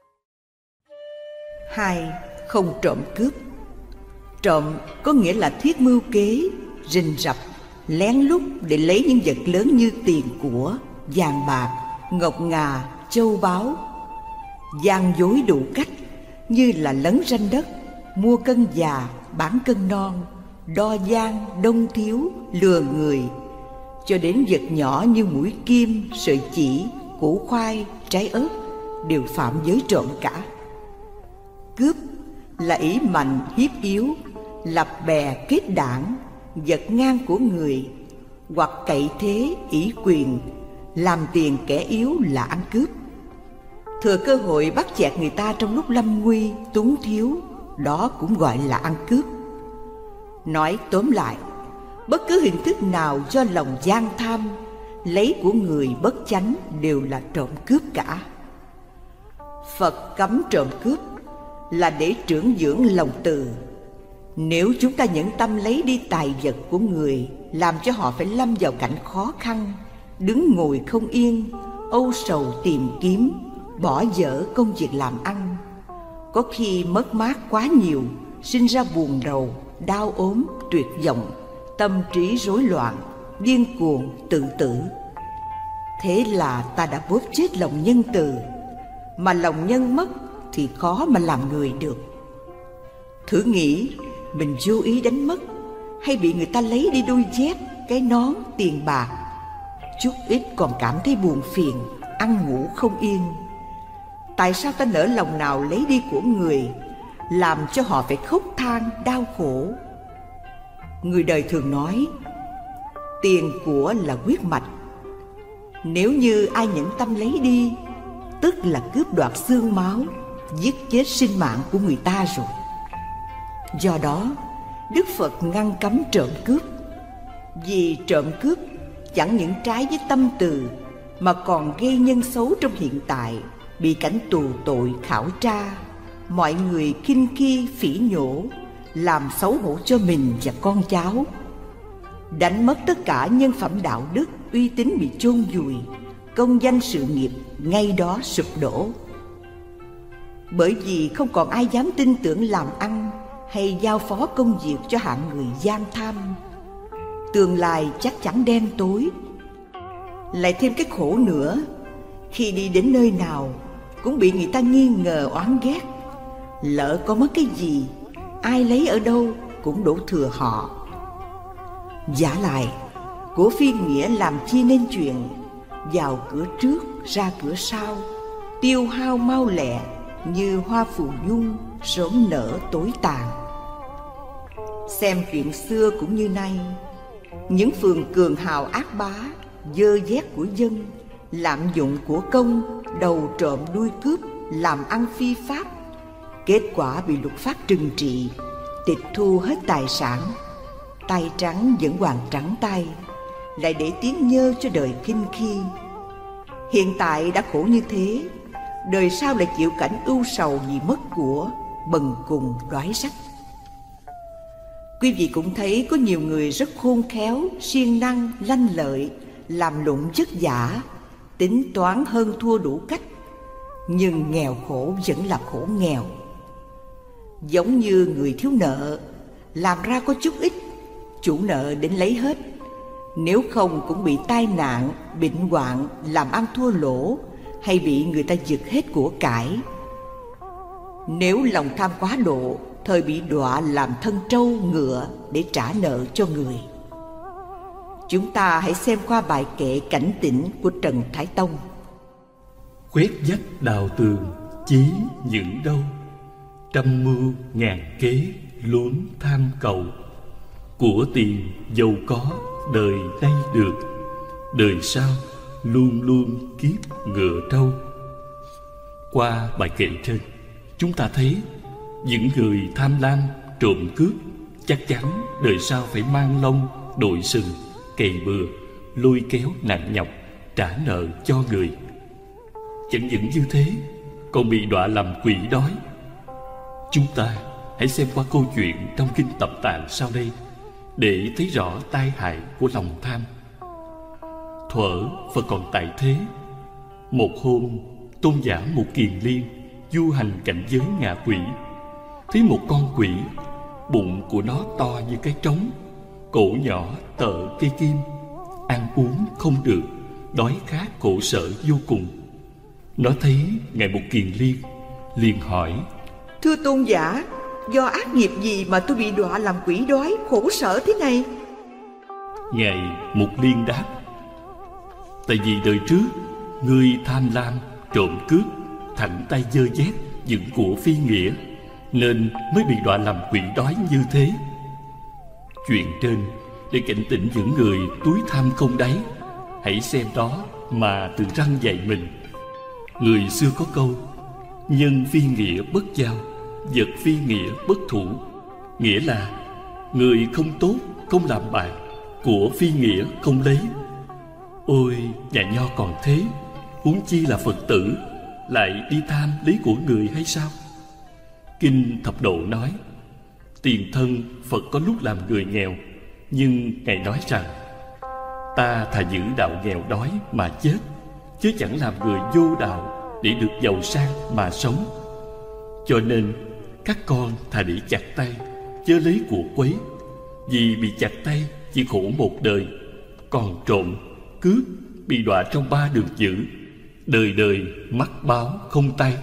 Hai, không trộm cướp. Trộm có nghĩa là thiết mưu kế, rình rập, lén lút để lấy những vật lớn như tiền của, vàng bạc, ngọc ngà, châu báu. Gian dối đủ cách như là lấn ranh đất, mua cân già, bán cân non, đo gian, đông thiếu, lừa người, cho đến vật nhỏ như mũi kim, sợi chỉ, củ khoai, trái ớt đều phạm giới trộm cả. Cướp là ý mạnh hiếp yếu, lập bè kết đảng, giật ngang của người, hoặc cậy thế ỷ quyền, làm tiền kẻ yếu là ăn cướp. Thừa cơ hội bắt chẹt người ta trong lúc lâm nguy, túng thiếu, đó cũng gọi là ăn cướp. Nói tóm lại, bất cứ hình thức nào do lòng gian tham lấy của người bất chánh đều là trộm cướp cả. Phật cấm trộm cướp là để trưởng dưỡng lòng từ. Nếu chúng ta nhẫn tâm lấy đi tài vật của người, làm cho họ phải lâm vào cảnh khó khăn, đứng ngồi không yên, âu sầu tìm kiếm, bỏ dở công việc làm ăn, có khi mất mát quá nhiều, sinh ra buồn rầu, đau ốm, tuyệt vọng, tâm trí rối loạn, điên cuồng, tự tử. Thế là ta đã bóp chết lòng nhân từ, mà lòng nhân mất thì khó mà làm người được. Thử nghĩ mình vô ý đánh mất, hay bị người ta lấy đi đôi dép, cái nón, tiền bạc, chút ít còn cảm thấy buồn phiền, ăn ngủ không yên. Tại sao ta nỡ lòng nào lấy đi của người, làm cho họ phải khóc than, đau khổ? Người đời thường nói, tiền của là huyết mạch. Nếu như ai nhẫn tâm lấy đi, tức là cướp đoạt xương máu, giết chết sinh mạng của người ta rồi. Do đó, Đức Phật ngăn cấm trộm cướp. Vì trộm cướp chẳng những trái với tâm từ, mà còn gây nhân xấu trong hiện tại, bị cảnh tù tội khảo tra, mọi người khinh khi phỉ nhổ, làm xấu hổ cho mình và con cháu. Đánh mất tất cả nhân phẩm đạo đức, uy tín bị chôn vùi, công danh sự nghiệp ngay đó sụp đổ. Bởi vì không còn ai dám tin tưởng làm ăn hay giao phó công việc cho hạng người gian tham, tương lai chắc chắn đen tối. Lại thêm cái khổ nữa, khi đi đến nơi nào cũng bị người ta nghi ngờ oán ghét. Lỡ có mất cái gì, ai lấy ở đâu cũng đổ thừa họ. Vả lại, của phi nghĩa làm chi nên chuyện vào cửa trước ra cửa sau, tiêu hao mau lẹ như hoa phù dung sớm nở tối tàn. Xem chuyện xưa cũng như nay, những phường cường hào ác bá, dơ dét của dân, lạm dụng của công, đầu trộm đuôi cướp, làm ăn phi pháp. Kết quả bị luật pháp trừng trị, tịch thu hết tài sản. Tay trắng vẫn hoàng trắng tay, lại để tiếng nhơ cho đời khinh khi. Hiện tại đã khổ như thế, đời sau lại chịu cảnh ưu sầu vì mất của, bần cùng đói rách. Quý vị cũng thấy có nhiều người rất khôn khéo, siêng năng, lanh lợi, làm lụng vất vả, tính toán hơn thua đủ cách, nhưng nghèo khổ vẫn là khổ nghèo. Giống như người thiếu nợ, làm ra có chút ít, chủ nợ đến lấy hết. Nếu không cũng bị tai nạn, bệnh hoạn, làm ăn thua lỗ, hay bị người ta giật hết của cải. Nếu lòng tham quá độ, thời bị đọa làm thân trâu ngựa để trả nợ cho người. Chúng ta hãy xem qua bài kệ cảnh tỉnh của Trần Thái Tông. Quét vách đào tường, chí những đâu, trăm mưu ngàn kế luống tham cầu. Của tiền giàu có đời nay được, đời sau luôn luôn kiếp ngựa trâu. Qua bài kệ trên, chúng ta thấy những người tham lam, trộm cướp chắc chắn đời sau phải mang lông, đội sừng, cày bừa, lôi kéo nặng nhọc, trả nợ cho người. Chẳng những như thế, còn bị đọa làm quỷ đói. Chúng ta hãy xem qua câu chuyện trong Kinh Tập Tạng sau đây để thấy rõ tai hại của lòng tham. Thuở Phật còn tại thế, một hôm tôn giả Mục Kiền Liên du hành cảnh giới ngạ quỷ, thấy một con quỷ, bụng của nó to như cái trống, cổ nhỏ tợ cây kim, ăn uống không được, đói khát khổ sở vô cùng. Nó thấy Ngài Mục Kiền Liên, liền hỏi: Thưa tôn giả, do ác nghiệp gì mà tôi bị đọa làm quỷ đói, khổ sở thế này? Ngài Mục Liên đáp: Tại vì đời trước ngươi tham lam, trộm cướp, thẳng tay dơ dét những của phi nghĩa, nên mới bị đọa làm quỷ đói như thế. Chuyện trên để cảnh tỉnh những người túi tham không đáy, hãy xem đó mà tự răn dạy mình. Người xưa có câu: nhân phi nghĩa bất giao, vật phi nghĩa bất thủ. Nghĩa là người không tốt không làm bạn, của phi nghĩa không lấy. Ôi, nhà nho còn thế, huống chi là Phật tử, lại đi tham lấy của người hay sao? Kinh Thập Độ nói: tiền thân Phật có lúc làm người nghèo, nhưng Ngài nói rằng: ta thà giữ đạo nghèo đói mà chết, chứ chẳng làm người vô đạo để được giàu sang mà sống. Cho nên các con thà để chặt tay, chớ lấy của quấy. Vì bị chặt tay chỉ khổ một đời, còn trộm, cướp bị đọa trong ba đường dữ, đời đời mắc báo không tay.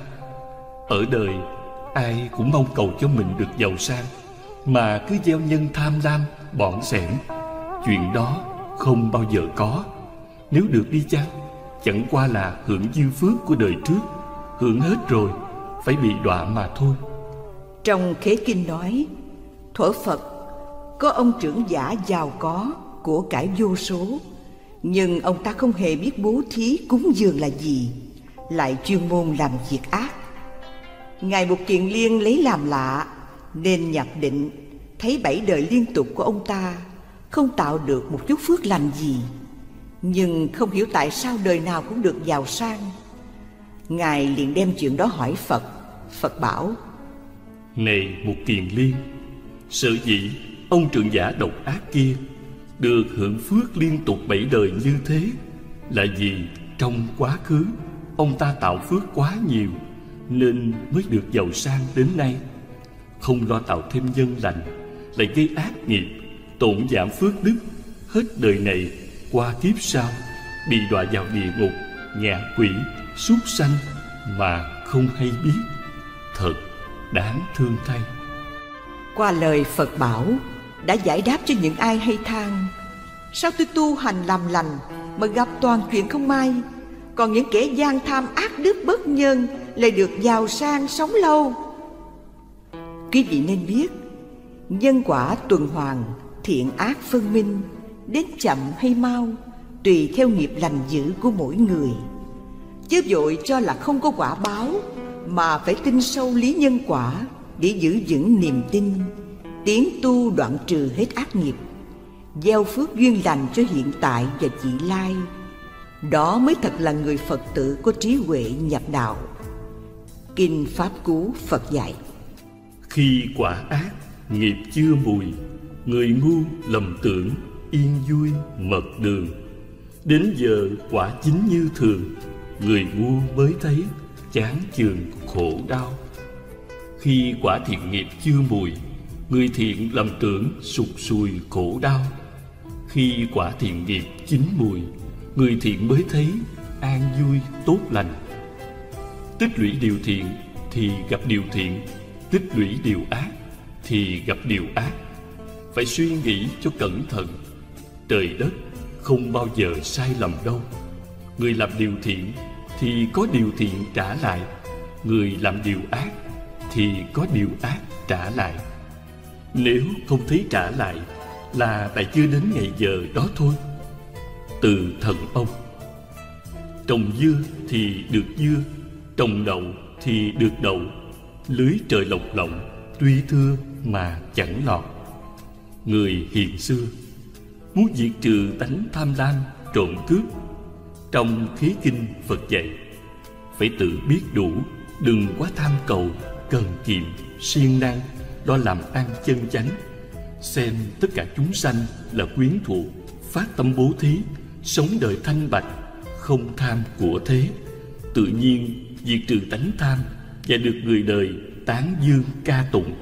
Ở đời ai cũng mong cầu cho mình được giàu sang, mà cứ gieo nhân tham lam, bỏng sẻn. Chuyện đó không bao giờ có. Nếu được đi chăng, chẳng qua là hưởng dư phước của đời trước, hưởng hết rồi phải bị đọa mà thôi. Trong Khế Kinh nói, thuở Phật có ông trưởng giả giàu có, của cải vô số, nhưng ông ta không hề biết bố thí cúng dường là gì, lại chuyên môn làm việc ác. Ngài Mục Kiền Liên lấy làm lạ, nên nhập định thấy bảy đời liên tục của ông ta không tạo được một chút phước lành gì, nhưng không hiểu tại sao đời nào cũng được giàu sang. Ngài liền đem chuyện đó hỏi Phật. Phật bảo: này Mục Kiền Liên, sở dĩ ông trưởng giả độc ác kia được hưởng phước liên tục bảy đời như thế, là vì trong quá khứ ông ta tạo phước quá nhiều, nên mới được giàu sang đến nay. Không lo tạo thêm nhân lành, lại gây ác nghiệp, tổn giảm phước đức, hết đời này qua kiếp sau bị đọa vào địa ngục, ngạ quỷ, súc sanh mà không hay biết. Thật đáng thương thay. Qua lời Phật bảo đã giải đáp cho những ai hay than: sao tôi tu hành làm lành mà gặp toàn chuyện không may, Còn những kẻ gian tham ác đức bất nhân lại được giàu sang sống lâu. Quý vị nên biết, nhân quả tuần hoàn, thiện ác phân minh, đến chậm hay mau tùy theo nghiệp lành dữ của mỗi người. Chớ vội cho là không có quả báo, mà phải tin sâu lý nhân quả để giữ vững niềm tin, tiến tu đoạn trừ hết ác nghiệp, gieo phước duyên lành cho hiện tại và vị lai. Đó mới thật là người Phật tử có trí huệ nhập đạo. Kinh Pháp Cú Phật dạy: khi quả ác, nghiệp chưa mùi, người ngu lầm tưởng, yên vui mật đường. Đến giờ quả chín như thường, người ngu mới thấy, chán chường khổ đau. Khi quả thiện nghiệp chưa mùi, người thiện lầm tưởng, sụt sùi khổ đau. Khi quả thiện nghiệp chín mùi, người thiện mới thấy, an vui tốt lành. Tích lũy điều thiện thì gặp điều thiện, tích lũy điều ác thì gặp điều ác. Phải suy nghĩ cho cẩn thận. Trời đất không bao giờ sai lầm đâu. Người làm điều thiện thì có điều thiện trả lại, người làm điều ác thì có điều ác trả lại. Nếu không thấy trả lại là tại chưa đến ngày giờ đó thôi. Từ Thần Ông: trồng dưa thì được dưa, trồng đậu thì được đậu. Lưới trời lộc lộng, tuy thưa mà chẳng lọt. Người hiền xưa muốn diệt trừ tánh tham lam, trộm cướp. Trong Khí Kinh Phật dạy, phải tự biết đủ, đừng quá tham cầu, cần kiệm, siêng năng, lo làm ăn chân chánh. Xem tất cả chúng sanh là quyến thuộc, phát tâm bố thí, sống đời thanh bạch, không tham của thế. Tự nhiên diệt trừ tánh tham và được người đời tán dương ca tụng.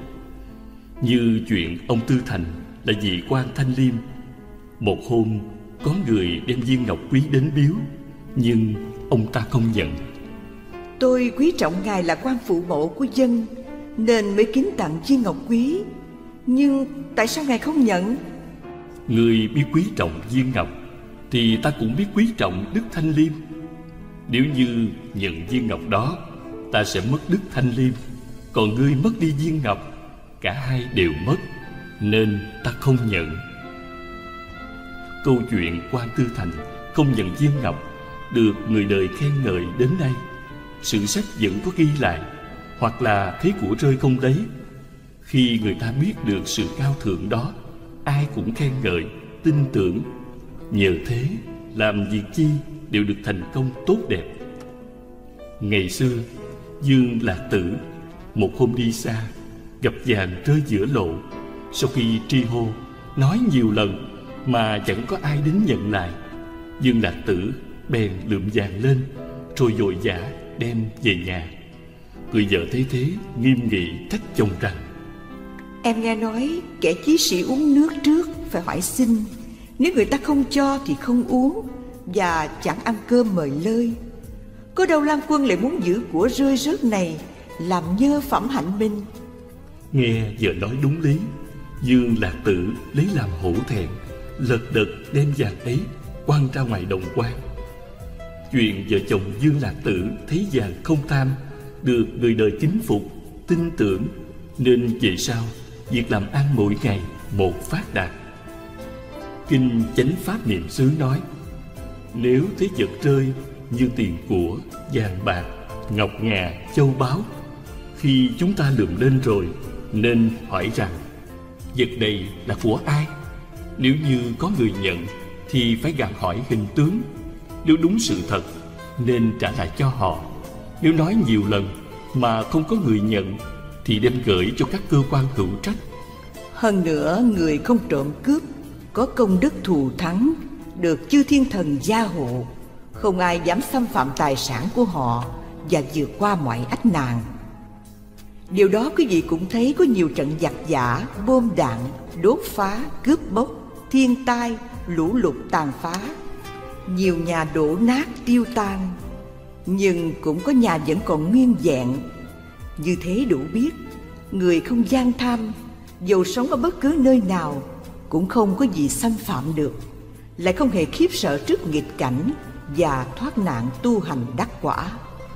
Như chuyện ông Tư Thành là vị quan Thanh Liêm. Một hôm có người đem viên ngọc quý đến biếu, nhưng ông ta không nhận. Tôi quý trọng ngài là quan phụ mẫu của dân, nên mới kính tặng viên ngọc quý. Nhưng tại sao ngài không nhận? Người biết quý trọng viên ngọc thì ta cũng biết quý trọng Đức Thanh Liêm. Nếu như nhận viên ngọc đó, ta sẽ mất Đức Thanh Liêm, còn ngươi mất đi viên ngọc, cả hai đều mất, nên ta không nhận. Câu chuyện quan Tư Thành không nhận viên ngọc được người đời khen ngợi đến nay, sử sách vẫn có ghi lại, hoặc là thấy của rơi không lấy. Khi người ta biết được sự cao thượng đó, ai cũng khen ngợi, tin tưởng. Nhờ thế, làm việc chi đều được thành công tốt đẹp. Ngày xưa, Dương Lạc Tử một hôm đi xa, gặp vàng rơi giữa lộ. Sau khi tri hô, nói nhiều lần mà chẳng có ai đến nhận lại, Dương Lạc Tử bèn lượm vàng lên, rồi vội vã đem về nhà. Người vợ thấy thế nghiêm nghị trách chồng rằng: Em nghe nói kẻ chí sĩ uống nước trước phải hỏi xin, nếu người ta không cho thì không uống, và chẳng ăn cơm mời lơi. Có đâu Lan Quân lại muốn giữ của rơi rớt này làm nhơ phẩm hạnh minh. Nghe vợ nói đúng lý, Dương Lạc Tử lấy làm hổ thẹn, lật đật đem vàng ấy quăng ra ngoài đồng quan. Chuyện vợ chồng Dương Lạc Tử thấy vàng không tham, được người đời kính phục, tin tưởng, nên về sau việc làm ăn mỗi ngày một phát đạt. Kinh Chánh Pháp Niệm xứ nói: nếu thấy vật rơi như tiền của, vàng bạc, ngọc ngà, châu báu, khi chúng ta lượm lên rồi, nên hỏi rằng vật này là của ai. Nếu như có người nhận thì phải gặng hỏi hình tướng. Nếu đúng sự thật nên trả lại cho họ. Nếu nói nhiều lần mà không có người nhận thì đem gửi cho các cơ quan hữu trách. Hơn nữa, người không trộm cướp có công đức thù thắng, được chư thiên thần gia hộ, không ai dám xâm phạm tài sản của họ và vượt qua mọi ách nạn. Điều đó quý vị cũng thấy có nhiều trận giặc giả, bom đạn, đốt phá, cướp bóc, thiên tai, lũ lụt tàn phá. Nhiều nhà đổ nát tiêu tan, nhưng cũng có nhà vẫn còn nguyên vẹn. Như thế đủ biết, người không gian tham, dầu sống ở bất cứ nơi nào, cũng không có gì xâm phạm được, lại không hề khiếp sợ trước nghịch cảnh và thoát nạn tu hành đắc quả.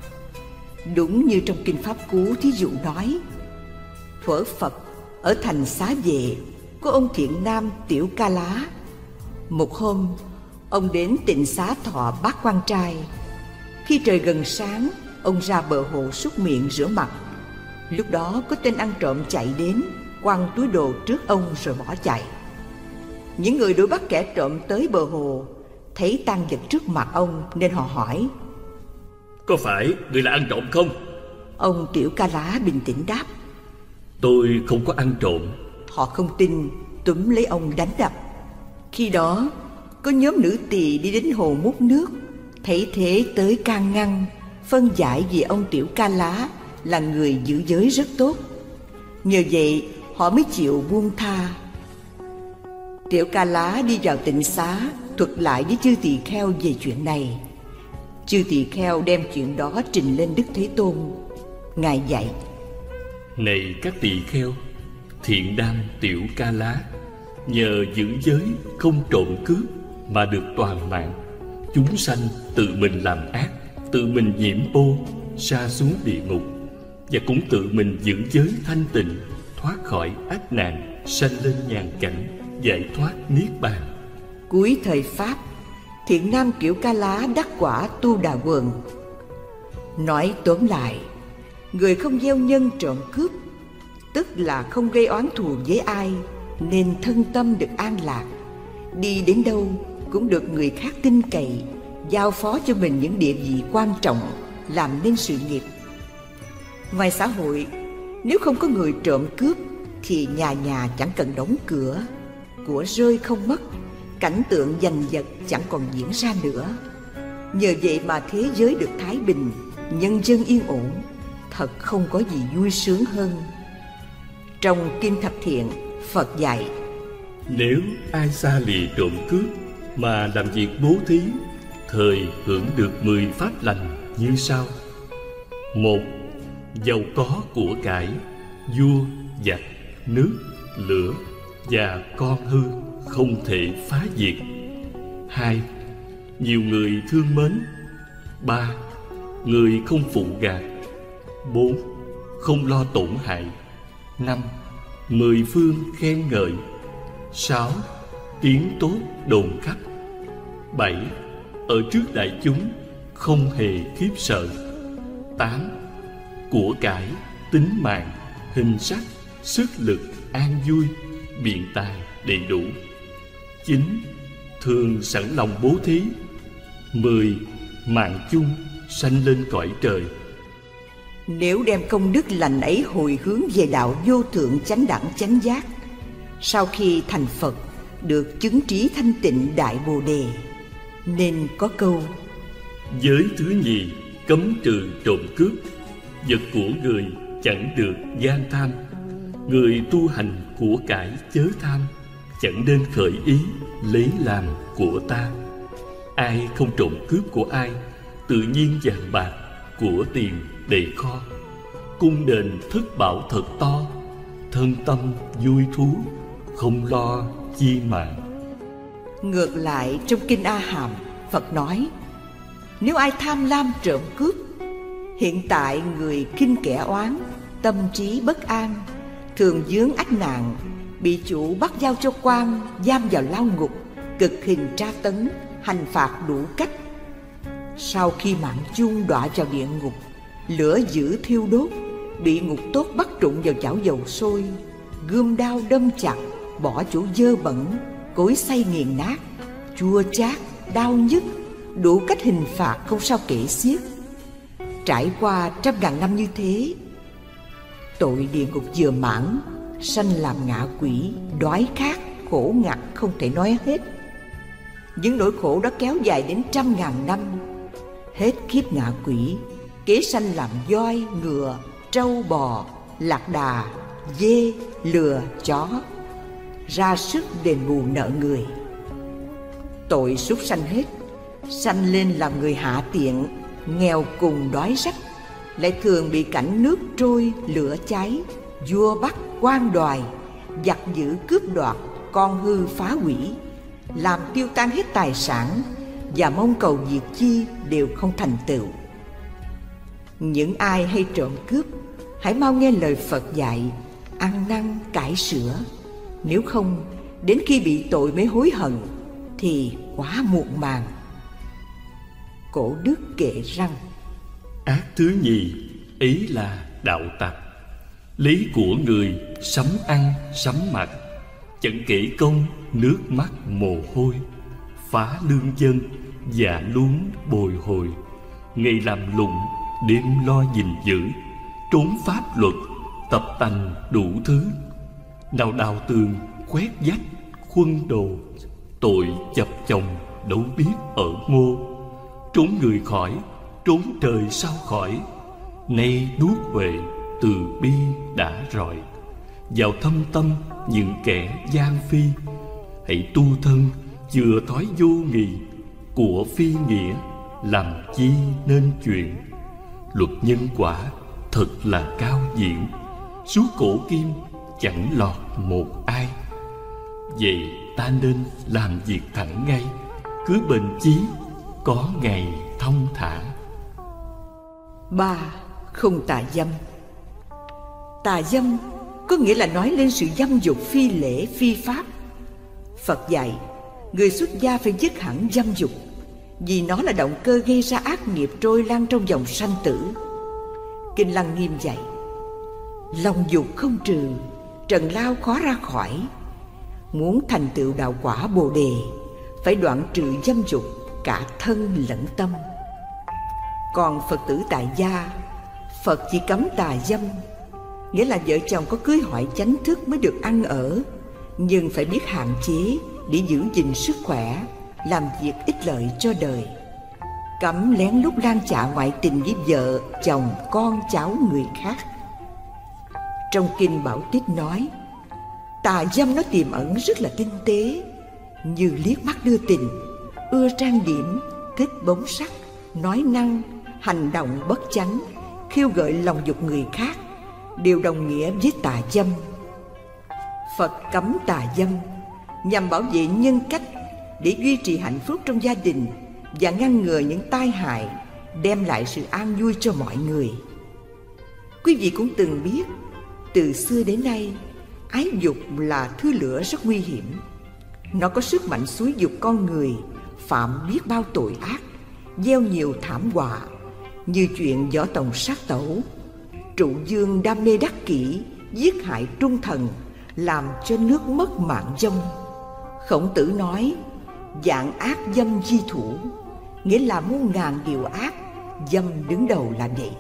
Đúng như trong Kinh Pháp Cú thí dụ nói, thuở Phật ở thành Xá Vệ có ông thiện nam Tiểu Ca Lá. Một hôm, ông đến tịnh xá thọ Bát Quan Trai. Khi trời gần sáng, ông ra bờ hồ súc miệng rửa mặt. Lúc đó có tên ăn trộm chạy đến, quăng túi đồ trước ông rồi bỏ chạy. Những người đuổi bắt kẻ trộm tới bờ hồ, thấy tang vật trước mặt ông nên họ hỏi: Có phải người là ăn trộm không? Ông Tiểu Ca Lá bình tĩnh đáp: Tôi không có ăn trộm. Họ không tin, túm lấy ông đánh đập. Khi đó có nhóm nữ tỳ đi đến hồ múc nước, thấy thế tới can ngăn, phân giải vì ông Tiểu Ca Lá là người giữ giới rất tốt. Nhờ vậy họ mới chịu buông tha. Tiểu Ca Lá đi vào tịnh xá, thuật lại với chư tỳ kheo về chuyện này. Chư tỳ kheo đem chuyện đó trình lên Đức Thế Tôn. Ngài dạy: Này các tỳ kheo, thiện nam Tiểu Ca Lá nhờ giữ giới không trộm cướp mà được toàn mạng. Chúng sanh tự mình làm ác, tự mình nhiễm ô, sa xuống địa ngục, và cũng tự mình giữ giới thanh tịnh, thoát khỏi ác nạn, sanh lên nhàn cảnh, giải thoát niết bàn. Cuối thời Pháp, thiện nam Tiểu Ca Lá đắc quả Tu Đà Quần. Nói tóm lại, người không gieo nhân trộm cướp, tức là không gây oán thù với ai, nên thân tâm được an lạc. Đi đến đâu cũng được người khác tin cậy, giao phó cho mình những địa vị quan trọng, làm nên sự nghiệp. Ngoài xã hội, nếu không có người trộm cướp thì nhà nhà chẳng cần đóng cửa, của rơi không mất, cảnh tượng giành giật chẳng còn diễn ra nữa. Nhờ vậy mà thế giới được thái bình, nhân dân yên ổn, thật không có gì vui sướng hơn. Trong Kinh Thập Thiện, Phật dạy: Nếu ai xa lìa trộm cướp mà làm việc bố thí, thời hưởng được mười pháp lành như sau. Một, giàu có của cải, vua, giặc, nước, lửa và con hư không thể phá diệt. Hai, nhiều người thương mến. Ba, người không phụ gạt. Bốn, không lo tổn hại. Năm, mười phương khen ngợi. Sáu, tiếng tốt đồn khắp. Bảy, ở trước đại chúng không hề khiếp sợ. Tám, của cải, tính mạng, hình sắc, sức lực, an vui, biện tài đầy đủ. Chín, thường sẵn lòng bố thí. Mười, mạng chung sanh lên cõi trời. Nếu đem công đức lành ấy hồi hướng về đạo vô thượng chánh đẳng chánh giác, sau khi thành Phật được chứng trí thanh tịnh đại bồ đề. Nên có câu: Giới thứ nhì cấm trừ trộm cướp, vật của người chẳng được gian tham. Người tu hành của cải chớ tham, chẳng nên khởi ý lấy làm của ta. Ai không trộm cướp của ai, tự nhiên vàng bạc của tiền đầy kho. Cung đền thất bảo thật to, thân tâm vui thú, không lo chi mạng. Ngược lại, trong Kinh A Hàm, Phật nói: Nếu ai tham lam trộm cướp, hiện tại người khinh kẻ oán, tâm trí bất an, thường vướng ách nạn, bị chủ bắt giao cho quan, giam vào lao ngục, cực hình tra tấn, hành phạt đủ cách. Sau khi mạng chung đọa vào địa ngục, lửa dữ thiêu đốt, bị ngục tốt bắt trụng vào chảo dầu sôi, gươm đao đâm chặt, bỏ chỗ dơ bẩn, cối xay nghiền nát, chua chát, đau nhức, đủ cách hình phạt không sao kể xiết. Trải qua trăm ngàn năm như thế, tội địa ngục vừa mãn, sanh làm ngạ quỷ, đói khát, khổ ngặt không thể nói hết. Những nỗi khổ đó kéo dài đến trăm ngàn năm. Hết kiếp ngạ quỷ, kế sanh làm voi, ngựa, trâu bò, lạc đà, dê, lừa, chó, ra sức đền bù nợ người. Tội súc sanh hết, sanh lên làm người hạ tiện, nghèo cùng đói rách, lại thường bị cảnh nước trôi, lửa cháy, vua bắt, quan đoài, giặc dữ cướp đoạt, con hư phá hủy, làm tiêu tan hết tài sản, và mong cầu việc chi đều không thành tựu. Những ai hay trộm cướp, hãy mau nghe lời Phật dạy, ăn năn cải sửa. Nếu không, đến khi bị tội mới hối hận thì quá muộn màng. Cổ Đức kệ rằng: Ác thứ nhì ấy là đạo tặc, lấy của người sắm ăn sắm mặc, chẳng kể công nước mắt mồ hôi, phá lương dân và luống bồi hồi, ngày làm lụng đêm lo gìn giữ, trốn pháp luật tập tành đủ thứ. Nào đào tường quét vách khuân đồ, tội chập chồng đâu biết ở mô. Trốn người khỏi, trốn trời sao khỏi, nay đuốc huệ từ bi đã rọi. Vào thâm tâm những kẻ gian phi, hãy tu thân chừa thói vô nghị, của phi nghĩa làm chi nên chuyện. Luật nhân quả thật là cao diện, suốt cổ kim chẳng lọt một ai. Vậy ta nên làm việc thẳng ngay, cứ bền chí có ngày thông thả. Ba, không tà dâm. Tà dâm có nghĩa là nói lên sự dâm dục phi lễ phi pháp. Phật dạy người xuất gia phải dứt hẳn dâm dục, vì nó là động cơ gây ra ác nghiệp trôi lan trong dòng sanh tử. Kinh Lăng Nghiêm dạy: lòng dục không trừ, trần lao khó ra khỏi. Muốn thành tựu đạo quả Bồ đề, phải đoạn trừ dâm dục cả thân lẫn tâm. Còn Phật tử tại gia, Phật chỉ cấm tà dâm, nghĩa là vợ chồng có cưới hỏi chánh thức mới được ăn ở, nhưng phải biết hạn chế để giữ gìn sức khỏe, làm việc ích lợi cho đời. Cấm lén lút lan chạ ngoại tình với vợ, chồng, con cháu người khác. Trong Kinh Bảo Tích nói, tà dâm nó tiềm ẩn rất là tinh tế, như liếc mắt đưa tình, ưa trang điểm, thích bóng sắc, nói năng, hành động bất chánh, khiêu gợi lòng dục người khác, đều đồng nghĩa với tà dâm. Phật cấm tà dâm nhằm bảo vệ nhân cách, để duy trì hạnh phúc trong gia đình và ngăn ngừa những tai hại, đem lại sự an vui cho mọi người. Quý vị cũng từng biết, từ xưa đến nay, ái dục là thứ lửa rất nguy hiểm. Nó có sức mạnh xúi giục con người phạm biết bao tội ác, gieo nhiều thảm họa, như chuyện Võ Tòng sát tẩu, Trụ Dương đam mê đắc kỷ, giết hại trung thần, làm cho nước mất mạng vong. Khổng Tử nói, dạng ác dâm di thủ, nghĩa là muôn ngàn điều ác, dâm đứng đầu là vậy.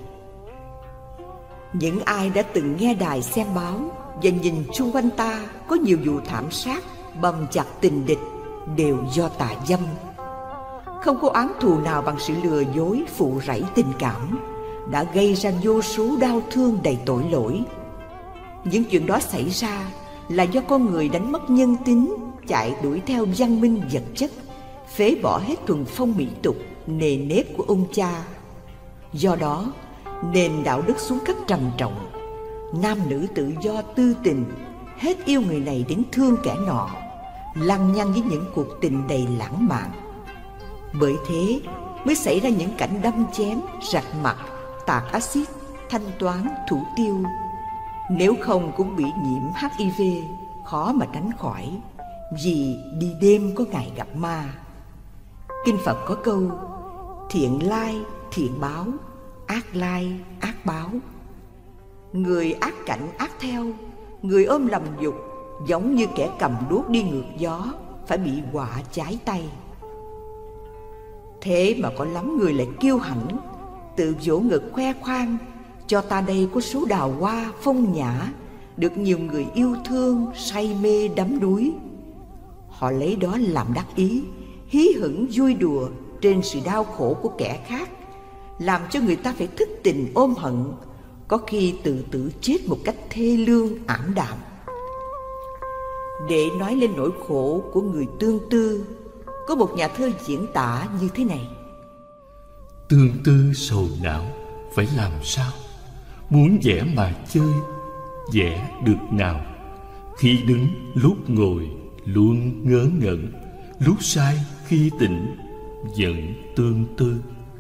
Những ai đã từng nghe đài xem báo và nhìn xung quanh ta có nhiều vụ thảm sát, bầm chặt tình địch, đều do tà dâm. Không có oán thù nào bằng sự lừa dối, phụ rẫy tình cảm, đã gây ra vô số đau thương đầy tội lỗi. Những chuyện đó xảy ra là do con người đánh mất nhân tính, chạy đuổi theo văn minh vật chất, phế bỏ hết thuần phong mỹ tục, nề nếp của ông cha. Do đó, nền đạo đức xuống cấp trầm trọng, nam nữ tự do tư tình, hết yêu người này đến thương kẻ nọ, lăng nhăng với những cuộc tình đầy lãng mạn. Bởi thế mới xảy ra những cảnh đâm chém, rạch mặt, tạt axit, thanh toán, thủ tiêu. Nếu không cũng bị nhiễm hát i vê, khó mà tránh khỏi, vì đi đêm có ngày gặp ma. Kinh Phật có câu, thiện lai, thiện báo, ác lai, ác báo. Người ác cảnh ác theo, người ôm lòng dục, giống như kẻ cầm đuốc đi ngược gió, phải bị họa cháy tay. Thế mà có lắm người lại kiêu hãnh, tự vỗ ngực khoe khoang, cho ta đây có số đào hoa phong nhã, được nhiều người yêu thương, say mê đắm đuối. Họ lấy đó làm đắc ý, hí hửng vui đùa trên sự đau khổ của kẻ khác, làm cho người ta phải thức tình ôm hận, có khi tự tử chết một cách thê lương ảm đạm. Để nói lên nỗi khổ của người tương tư, có một nhà thơ diễn tả như thế này: Tương tư sầu não phải làm sao, muốn vẽ mà chơi, vẽ được nào. Khi đứng lúc ngồi luôn ngớ ngẩn, lúc say khi tỉnh, vẫn tương tư.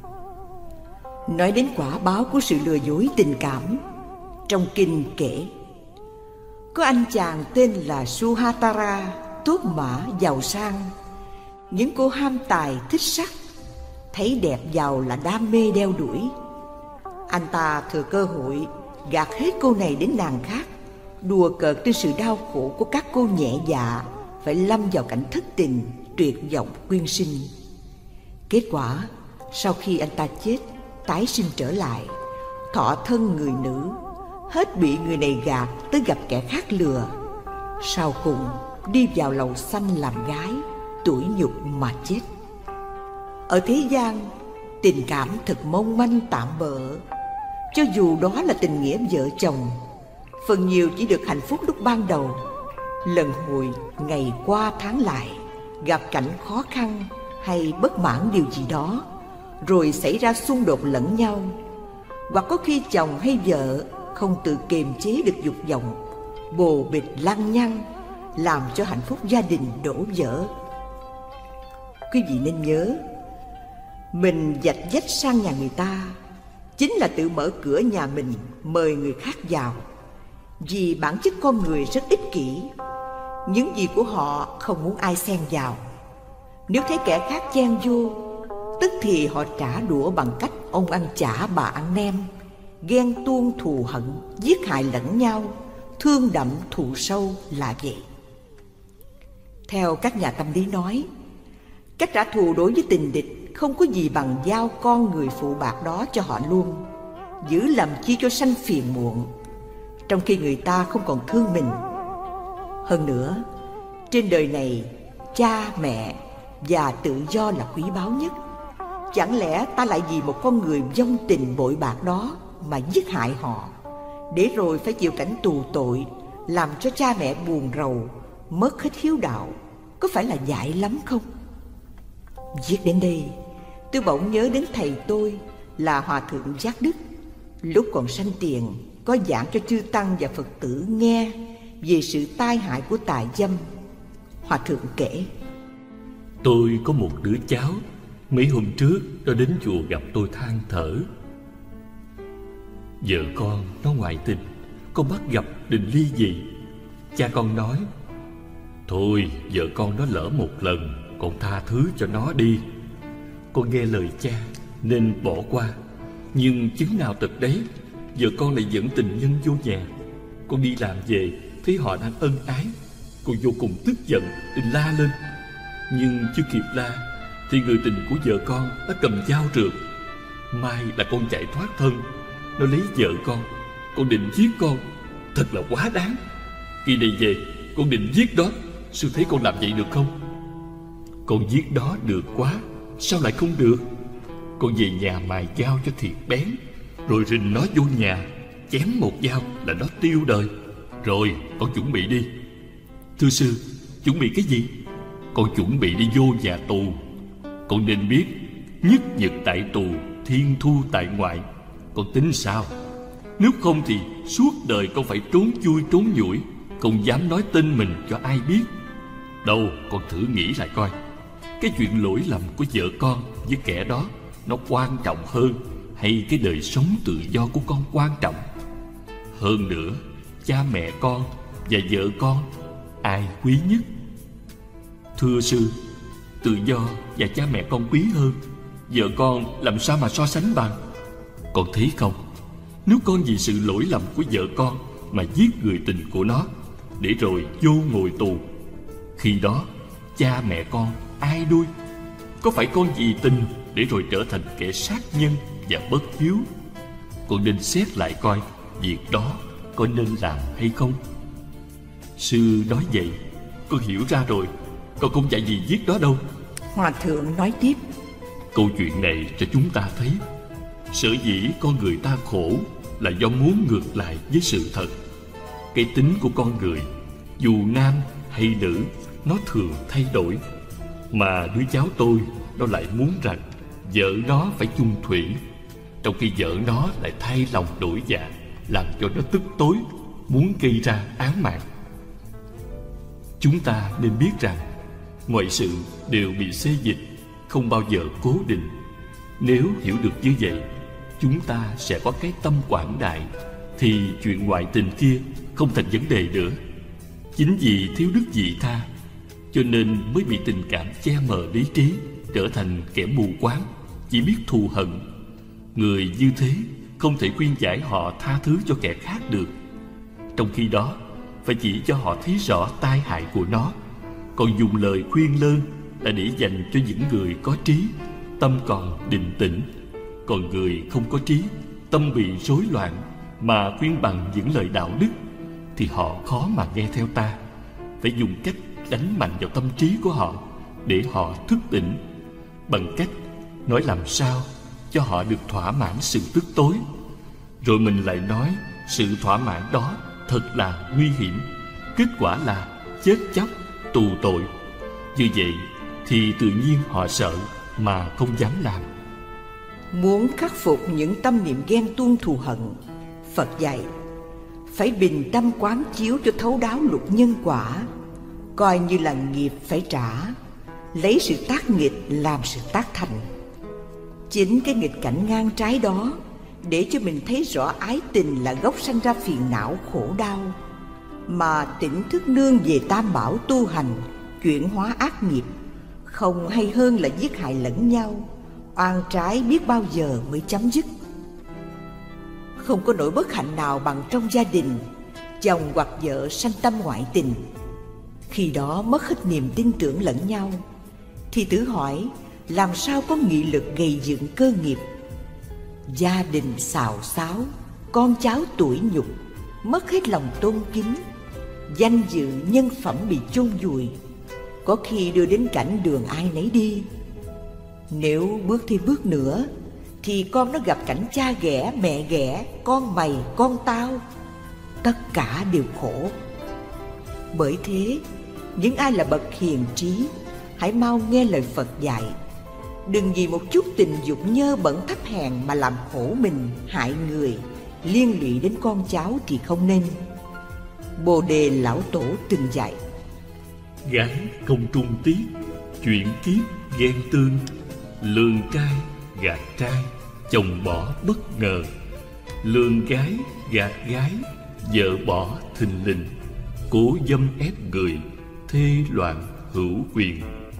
Nói đến quả báo của sự lừa dối tình cảm, trong kinh kể có anh chàng tên là Suhatara, tốt mã giàu sang. Những cô ham tài thích sắc, thấy đẹp giàu là đam mê đeo đuổi. Anh ta thừa cơ hội gạt hết cô này đến nàng khác, đùa cợt trên sự đau khổ của các cô nhẹ dạ phải lâm vào cảnh thất tình, tuyệt vọng quyên sinh. Kết quả, sau khi anh ta chết, tái sinh trở lại, thọ thân người nữ, hết bị người này gạt tới gặp kẻ khác lừa. Sau cùng đi vào lầu xanh làm gái, tủi nhục mà chết. Ở thế gian, tình cảm thật mong manh tạm bợ. Cho dù đó là tình nghĩa vợ chồng, phần nhiều chỉ được hạnh phúc lúc ban đầu. Lần hồi ngày qua tháng lại, gặp cảnh khó khăn hay bất mãn điều gì đó, rồi xảy ra xung đột lẫn nhau. Hoặc có khi chồng hay vợ không tự kiềm chế được dục vọng, bồ bịch lăng nhăng, làm cho hạnh phúc gia đình đổ vỡ. Quý vị nên nhớ, mình vạch vách sang nhà người ta chính là tự mở cửa nhà mình mời người khác vào. Vì bản chất con người rất ích kỷ, những gì của họ không muốn ai xen vào. Nếu thấy kẻ khác chen vô, tức thì họ trả đũa bằng cách ông ăn chả bà ăn nem, ghen tuông thù hận, giết hại lẫn nhau, thương đậm thù sâu là vậy. Theo các nhà tâm lý nói, cách trả thù đối với tình địch không có gì bằng giao con người phụ bạc đó cho họ luôn, giữ làm chi cho sanh phiền muộn, trong khi người ta không còn thương mình. Hơn nữa, trên đời này, cha, mẹ và tự do là quý báu nhất. Chẳng lẽ ta lại vì một con người vong tình bội bạc đó mà giết hại họ, để rồi phải chịu cảnh tù tội, làm cho cha mẹ buồn rầu, mất hết hiếu đạo, có phải là dại lắm không? Viết đến đây, tôi bỗng nhớ đến thầy tôi là Hòa thượng Giác Đức. Lúc còn sanh tiền, có giảng cho chư tăng và Phật tử nghe về sự tai hại của tà dâm. Hòa thượng kể: Tôi có một đứa cháu, mấy hôm trước nó đến chùa gặp tôi than thở. Vợ con nó ngoại tình, con bắt gặp định ly dị. Cha con nói: Thôi vợ con nó lỡ một lần, con tha thứ cho nó đi. Con nghe lời cha nên bỏ qua, nhưng chứng nào tật đấy, vợ con lại dẫn tình nhân vô nhà. Con đi làm về thấy họ đang ân ái, con vô cùng tức giận định la lên. Nhưng chưa kịp la thì người tình của vợ con đã cầm dao rượt. May là con chạy thoát thân. Nó lấy vợ con, con định giết con. Thật là quá đáng. Khi này về con định giết đó. Sư thấy con làm vậy được không? Con giết đó được quá, sao lại không được? Con về nhà mài dao cho thiệt bén, rồi rình nó vô nhà, chém một dao là nó tiêu đời. Rồi con chuẩn bị đi. Thưa sư, chuẩn bị cái gì? Con chuẩn bị đi vô nhà tù. Con nên biết, nhất nhật tại tù, thiên thu tại ngoại. Con tính sao? Nếu không thì suốt đời con phải trốn chui trốn nhủi, không dám nói tên mình cho ai biết. Đâu, con thử nghĩ lại coi, cái chuyện lỗi lầm của vợ con với kẻ đó nó quan trọng hơn, hay cái đời sống tự do của con quan trọng? Hơn nữa, cha mẹ con và vợ con ai quý nhất? Thưa sư, tự do và cha mẹ con quý hơn, vợ con làm sao mà so sánh bằng? Con thấy không, nếu con vì sự lỗi lầm của vợ con mà giết người tình của nó, để rồi vô ngồi tù, khi đó cha mẹ con ai nuôi? Có phải con vì tình để rồi trở thành kẻ sát nhân và bất hiếu? Con nên xét lại coi việc đó có nên làm hay không. Sư nói vậy, con hiểu ra rồi. Con không chạy gì giết đó đâu. Hòa thượng nói tiếp: Câu chuyện này cho chúng ta thấy, sở dĩ con người ta khổ là do muốn ngược lại với sự thật. Cái tính của con người, dù nam hay nữ, nó thường thay đổi. Mà đứa cháu tôi, nó lại muốn rằng vợ nó phải chung thủy, trong khi vợ nó lại thay lòng đổi dạ, làm cho nó tức tối, muốn gây ra án mạng. Chúng ta nên biết rằng mọi sự đều bị xê dịch, không bao giờ cố định. Nếu hiểu được như vậy, chúng ta sẽ có cái tâm quảng đại, thì chuyện ngoại tình kia không thành vấn đề nữa. Chính vì thiếu đức vị tha, cho nên mới bị tình cảm che mờ lý trí, trở thành kẻ mù quáng, chỉ biết thù hận. Người như thế không thể khuyên giải họ tha thứ cho kẻ khác được. Trong khi đó, phải chỉ cho họ thấy rõ tai hại của nó. Còn dùng lời khuyên lơn là để dành cho những người có trí, tâm còn định tĩnh. Còn người không có trí, tâm bị rối loạn, mà khuyên bằng những lời đạo đức, thì họ khó mà nghe theo ta. Phải dùng cách đánh mạnh vào tâm trí của họ, để họ thức tỉnh, bằng cách nói làm sao cho họ được thỏa mãn sự tức tối. Rồi mình lại nói sự thỏa mãn đó thật là nguy hiểm, kết quả là chết chóc, tù tội. Như vậy thì tự nhiên họ sợ mà không dám làm. Muốn khắc phục những tâm niệm ghen tuông thù hận, Phật dạy phải bình tâm quán chiếu cho thấu đáo luật nhân quả, coi như là nghiệp phải trả, lấy sự tác nghịch làm sự tác thành. Chính cái nghịch cảnh ngang trái đó để cho mình thấy rõ ái tình là gốc sanh ra phiền não khổ đau, mà tỉnh thức nương về tam bảo tu hành, chuyển hóa ác nghiệp, không hay hơn là giết hại lẫn nhau. Oan trái biết bao giờ mới chấm dứt. Không có nỗi bất hạnh nào bằng trong gia đình chồng hoặc vợ sanh tâm ngoại tình. Khi đó mất hết niềm tin tưởng lẫn nhau, thì tự hỏi làm sao có nghị lực gây dựng cơ nghiệp. Gia đình xào xáo, con cháu tủi nhục, mất hết lòng tôn kính, danh dự nhân phẩm bị chôn vùi, có khi đưa đến cảnh đường ai nấy đi. Nếu bước thêm bước nữa thì con nó gặp cảnh cha ghẻ, mẹ ghẻ, con mày, con tao, tất cả đều khổ. Bởi thế, những ai là bậc hiền trí, hãy mau nghe lời Phật dạy. Đừng vì một chút tình dục nhơ bẩn thấp hèn mà làm khổ mình, hại người, liên lụy đến con cháu thì không nên. Bồ Đề Lão Tổ từng dạy: gái không trung tiết, chuyện kiếp ghen tương, lường trai gạt trai, chồng bỏ bất ngờ, lường gái gạt gái, vợ bỏ thình lình, cố dâm ép người, thê loạn hữu quyền.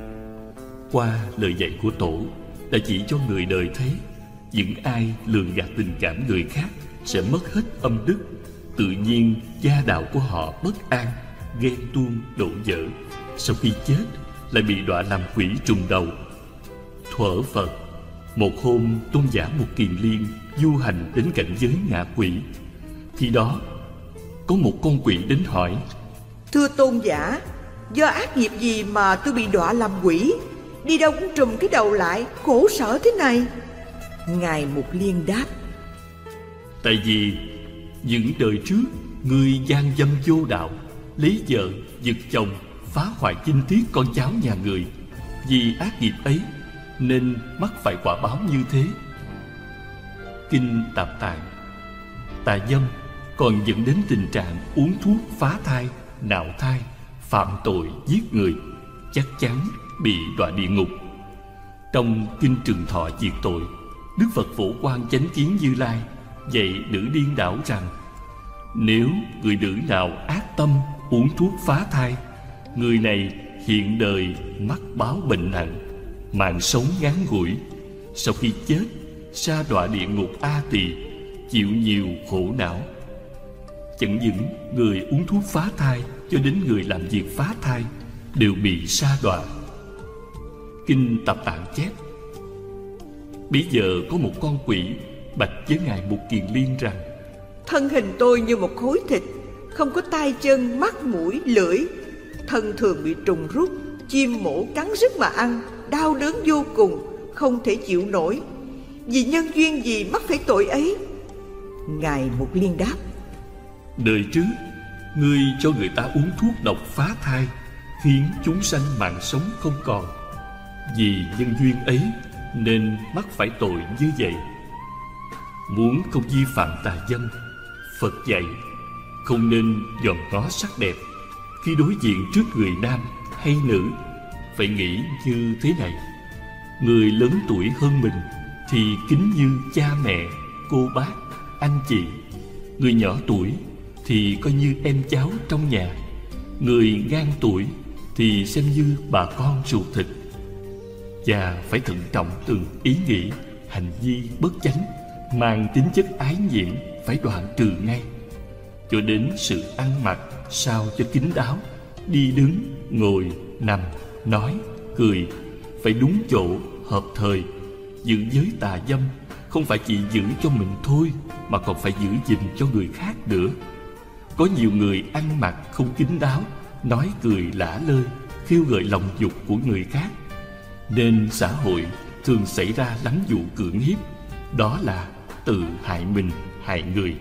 Qua lời dạy của Tổ đã chỉ cho người đời thấy, những ai lường gạt tình cảm người khác sẽ mất hết âm đức, tự nhiên gia đạo của họ bất an, ghen tuông đổ vỡ, sau khi chết lại bị đọa làm quỷ trùng đầu. Thuở Phật, một hôm tôn giả Mục Kiền Liên du hành đến cảnh giới ngạ quỷ. Khi đó có một con quỷ đến hỏi: thưa tôn giả, do ác nghiệp gì mà tôi bị đọa làm quỷ, đi đâu cũng trùm cái đầu lại, khổ sở thế này? Ngài Mục Liên đáp: tại vì những đời trước người gian dâm vô đạo, lấy vợ giật chồng, phá hoại chinh tiết con cháu nhà người. Vì ác nghiệp ấy nên mắc phải quả báo như thế. Kinh Tạp Tạng: tà dâm còn dẫn đến tình trạng uống thuốc phá thai, nạo thai, phạm tội giết người, chắc chắn bị đọa địa ngục. Trong Kinh Trường Thọ Diệt Tội, Đức Phật Phổ Quang Chánh Kiến Như Lai dạy nữ điên đảo rằng, nếu người nữ nào ác tâm uống thuốc phá thai, người này hiện đời mắc báo bệnh nặng, mạng sống ngắn ngủi, sau khi chết sa đọa địa ngục A Tỳ, chịu nhiều khổ não. Chẳng những người uống thuốc phá thai, cho đến người làm việc phá thai đều bị sa đọa. Kinh Tập Tạng chép: bấy giờ có một con quỷ bạch với ngài Mục Kiền Liên rằng, thân hình tôi như một khối thịt, không có tay chân, mắt mũi, lưỡi, thân thường bị trùng rút, chim mổ cắn rứt mà ăn, đau đớn vô cùng, không thể chịu nổi. Vì nhân duyên gì mắc phải tội ấy? Ngài Mục Liên đáp: đời trước ngươi cho người ta uống thuốc độc phá thai, khiến chúng sanh mạng sống không còn. Vì nhân duyên ấy nên mắc phải tội như vậy. Muốn không vi phạm tà dâm, Phật dạy không nên dòm ngó sắc đẹp. Khi đối diện trước người nam hay nữ, phải nghĩ như thế này: Người lớn tuổi hơn mình thì kính như cha mẹ, cô bác, anh chị. Người nhỏ tuổi thì coi như em cháu trong nhà. Người ngang tuổi thì xem như bà con ruột thịt. Và phải thận trọng từng ý nghĩ, hành vi bất chánh mang tính chất ái nhiễm phải đoạn trừ ngay. Cho đến sự ăn mặc sao cho kín đáo, đi đứng, ngồi, nằm, nói, cười phải đúng chỗ, hợp thời. Giữ giới tà dâm không phải chỉ giữ cho mình thôi, mà còn phải giữ gìn cho người khác nữa. Có nhiều người ăn mặc không kín đáo, nói cười lả lơi, khiêu gợi lòng dục của người khác, nên xã hội thường xảy ra lắm vụ cưỡng hiếp. Đó là tự hại mình, hại người.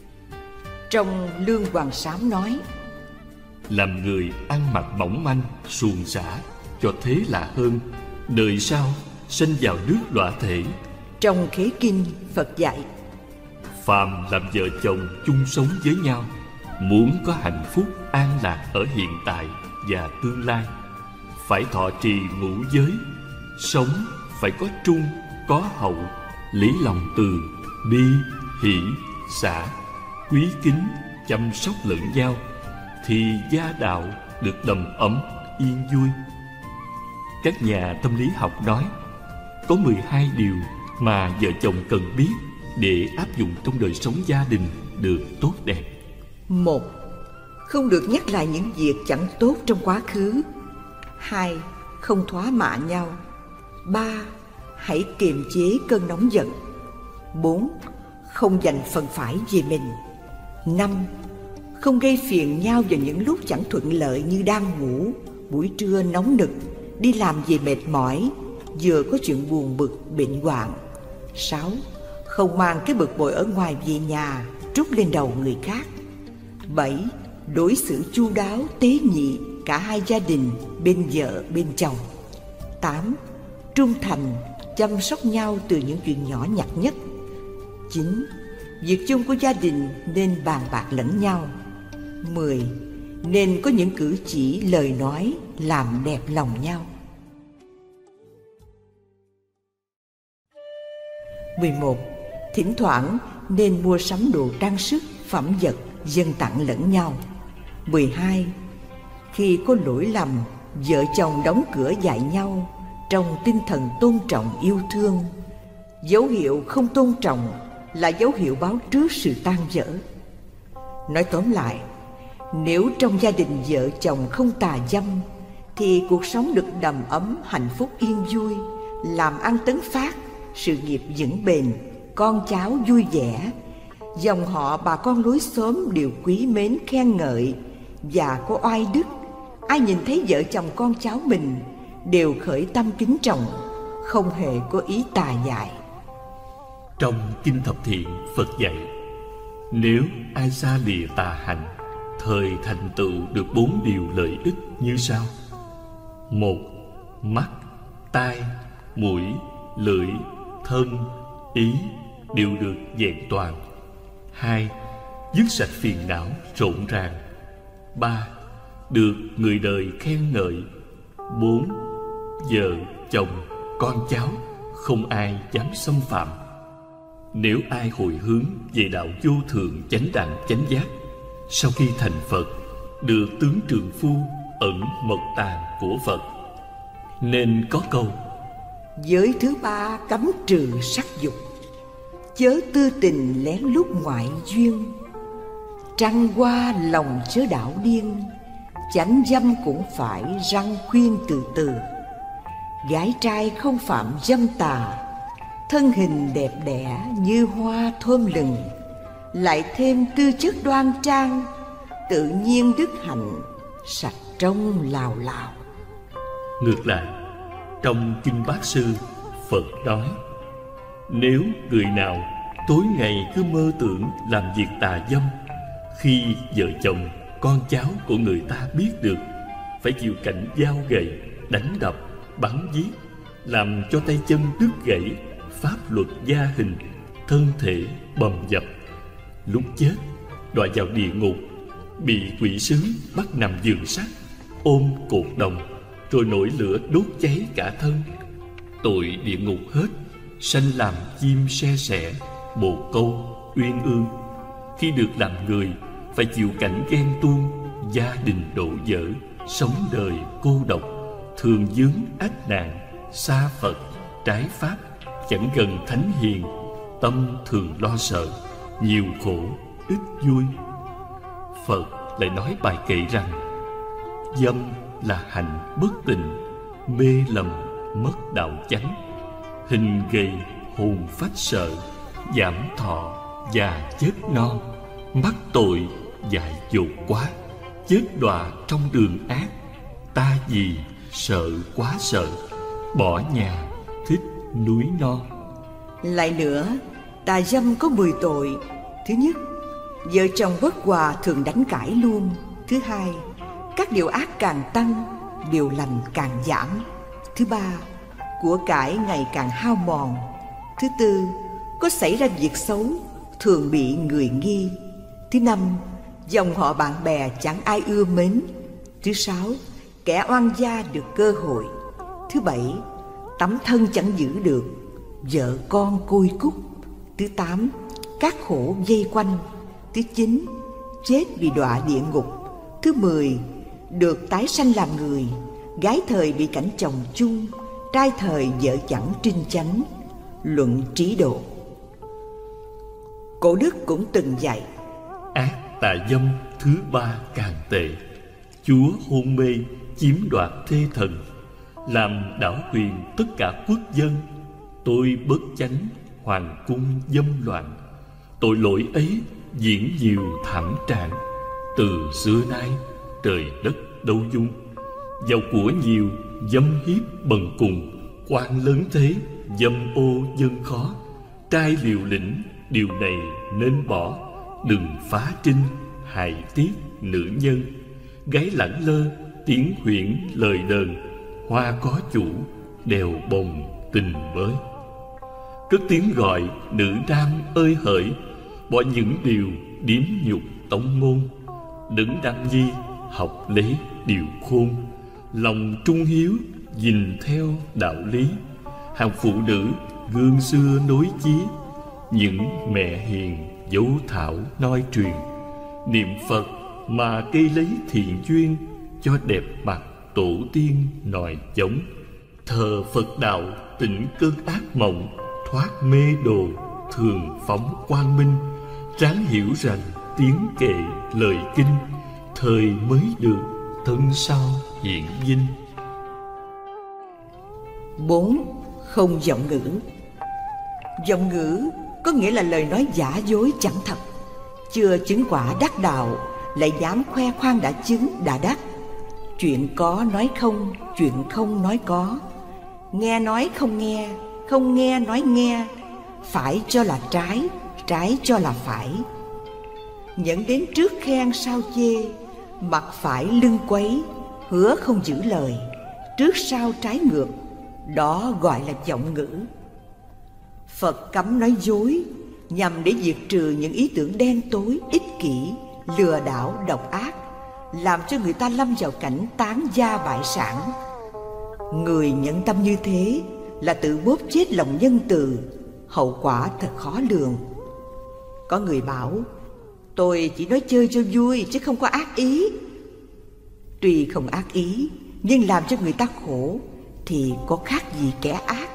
Trong Lương Hoàng Sám nói: làm người ăn mặc mỏng manh, suồng sã, cho thế là hơn. Đời sau sinh vào nước đọa thể. Trong Khế Kinh, Phật dạy: phàm làm vợ chồng chung sống với nhau, muốn có hạnh phúc an lạc ở hiện tại và tương lai, phải thọ trì ngũ giới. Sống phải có trung, có hậu, lý lòng từ, bi, hỷ, xả, quý kính, chăm sóc lẫn nhau, thì gia đạo được đầm ấm, yên vui. Các nhà tâm lý học nói có mười hai điều mà vợ chồng cần biết để áp dụng trong đời sống gia đình được tốt đẹp. Một, không được nhắc lại những việc chẳng tốt trong quá khứ. Hai, không thóa mạ nhau. Ba, hãy kiềm chế cơn nóng giận. Bốn, không giành phần phải về mình. Năm, không gây phiền nhau vào những lúc chẳng thuận lợi như đang ngủ, buổi trưa nóng nực, đi làm về mệt mỏi, vừa có chuyện buồn bực, bệnh hoạn. Sáu, không mang cái bực bội ở ngoài về nhà, trút lên đầu người khác. Bảy, đối xử chu đáo, tế nhị cả hai gia đình, bên vợ, bên chồng. Tám, trung thành, chăm sóc nhau từ những chuyện nhỏ nhặt nhất. Chín, việc chung của gia đình nên bàn bạc lẫn nhau. Mười, nên có những cử chỉ, lời nói làm đẹp lòng nhau. Mười một, thỉnh thoảng nên mua sắm đồ trang sức, phẩm vật, dâng tặng lẫn nhau. Mười hai, khi có lỗi lầm, vợ chồng đóng cửa dạy nhau trong tinh thần tôn trọng, yêu thương. Dấu hiệu không tôn trọng là dấu hiệu báo trước sự tan vỡ. Nói tóm lại, nếu trong gia đình vợ chồng không tà dâm thì cuộc sống được đầm ấm, hạnh phúc, yên vui, làm ăn tấn phát, sự nghiệp vững bền, con cháu vui vẻ, dòng họ bà con lối xóm đều quý mến khen ngợi và có oai đức. Ai nhìn thấy vợ chồng con cháu mình đều khởi tâm kính trọng, không hề có ý tà dại. Trong Kinh Thập Thiện, Phật dạy nếu ai xa lìa tà hạnh, thời thành tựu được bốn điều lợi ích như sau. Một, mắt, tai, mũi, lưỡi, thân, ý đều được vẹn toàn. Hai, dứt sạch phiền não rộn ràng. Ba, được người đời khen ngợi. Bốn, vợ, chồng, con cháu không ai dám xâm phạm. Nếu ai hồi hướng về đạo vô thượng chánh đẳng chánh giác, sau khi thành Phật được tướng trượng phu ẩn mật tàng của Phật, nên có câu: giới thứ ba cấm trừ sắc dục, chớ tư tình lén lút ngoại duyên. Trăng qua lòng chớ đảo điên, chánh dâm cũng phải răng khuyên từ từ. Gái trai không phạm dâm tà, thân hình đẹp đẽ như hoa thơm lừng, lại thêm tư chất đoan trang, tự nhiên đức hạnh sạch trong lào lào. Ngược lại, trong Kinh Bát Sư, Phật nói: nếu người nào tối ngày cứ mơ tưởng làm việc tà dâm, khi vợ chồng, con cháu của người ta biết được, phải chịu cảnh dao gậy, đánh đập, bắn giết, làm cho tay chân đứt gãy, pháp luật gia hình, thân thể bầm dập. Lúc chết đọa vào địa ngục, bị quỷ sứ bắt nằm giường sắt, ôm cột đồng, rồi nổi lửa đốt cháy cả thân. Tội địa ngục hết, sanh làm chim se sẻ, bồ câu, uyên ương. Khi được làm người, phải chịu cảnh ghen tuông, gia đình đổ vỡ, sống đời cô độc, thường vướng ách nạn, xa Phật, trái pháp, chẳng gần thánh hiền, tâm thường lo sợ, nhiều khổ, ít vui. Phật lại nói bài kệ rằng: dâm là hành bất tịnh, mê lầm mất đạo chánh, hình gầy hồn phách sợ, giảm thọ già chết non, mắc tội dại dột quá, chết đọa trong đường ác, ta gì sợ quá sợ, bỏ nhà thích núi non. Lại nữa, tà dâm có mười tội. Thứ nhất, vợ chồng bất hòa thường đánh cãi luôn. Thứ hai, các điều ác càng tăng, điều lành càng giảm. Thứ ba, của cải ngày càng hao mòn. Thứ tư, có xảy ra việc xấu, thường bị người nghi. Thứ năm, dòng họ bạn bè chẳng ai ưa mến. Thứ sáu, kẻ oan gia được cơ hội. Thứ bảy, tấm thân chẳng giữ được, vợ con côi cút. Thứ tám, các khổ vây quanh. Thứ chín, chết vì đọa địa ngục. Thứ mười, được tái sanh làm người, gái thời bị cảnh chồng chung, trai thời vợ chẳng trinh chánh. Luận trí độ. Cổ đức cũng từng dạy: ác tà dâm thứ ba càng tệ, chúa hôn mê chiếm đoạt thê thần, làm đảo huyền tất cả quốc dân. Tôi bất chánh, hoàng cung dâm loạn, tội lỗi ấy diễn nhiều thảm trạng. Từ xưa nay trời đất đâu dung, giàu của nhiều dâm hiếp bần cùng, quan lớn thế dâm ô dân khó. Trai liều lĩnh điều này nên bỏ, đừng phá trinh hại tiếc nữ nhân. Gái lẳng lơ tiếng huyễn lời đờn, hoa có chủ đèo bồng tình mới. Cất tiếng gọi nữ nam ơi hỡi, bỏ những điều điếm nhục tống ngôn. Đấng đăng nhi học lấy điều khôn, lòng trung hiếu gìn theo đạo lý. Hàng phụ nữ gương xưa nối chí, những mẹ hiền dấu thảo noi truyền. Niệm Phật mà cây lấy thiện duyên, cho đẹp mặt tổ tiên nòi giống. Thờ Phật đạo tỉnh cơn ác mộng, thoát mê đồ thường phóng quang minh. Ráng hiểu rằng tiếng kệ lời kinh, thời mới được thân sau hiện vinh. Bốn, không giọng ngữ. Giọng ngữ có nghĩa là lời nói giả dối chẳng thật, chưa chứng quả đắc đạo lại dám khoe khoang đã chứng đã đắc. Chuyện có nói không, chuyện không nói có, nghe nói không nghe, không nghe nói nghe, phải cho là trái, trái cho là phải. Nhẫn đến trước khen sau chê, mặt phải lưng quấy, hứa không giữ lời, trước sau trái ngược, đó gọi là giọng ngữ. Phật cấm nói dối nhằm để diệt trừ những ý tưởng đen tối, ích kỷ, lừa đảo, độc ác, làm cho người ta lâm vào cảnh tán gia bại sản. Người nhẫn tâm như thế là tự bóp chết lòng nhân từ, hậu quả thật khó lường. Có người bảo: tôi chỉ nói chơi cho vui chứ không có ác ý. Tuy không ác ý, nhưng làm cho người ta khổ thì có khác gì kẻ ác.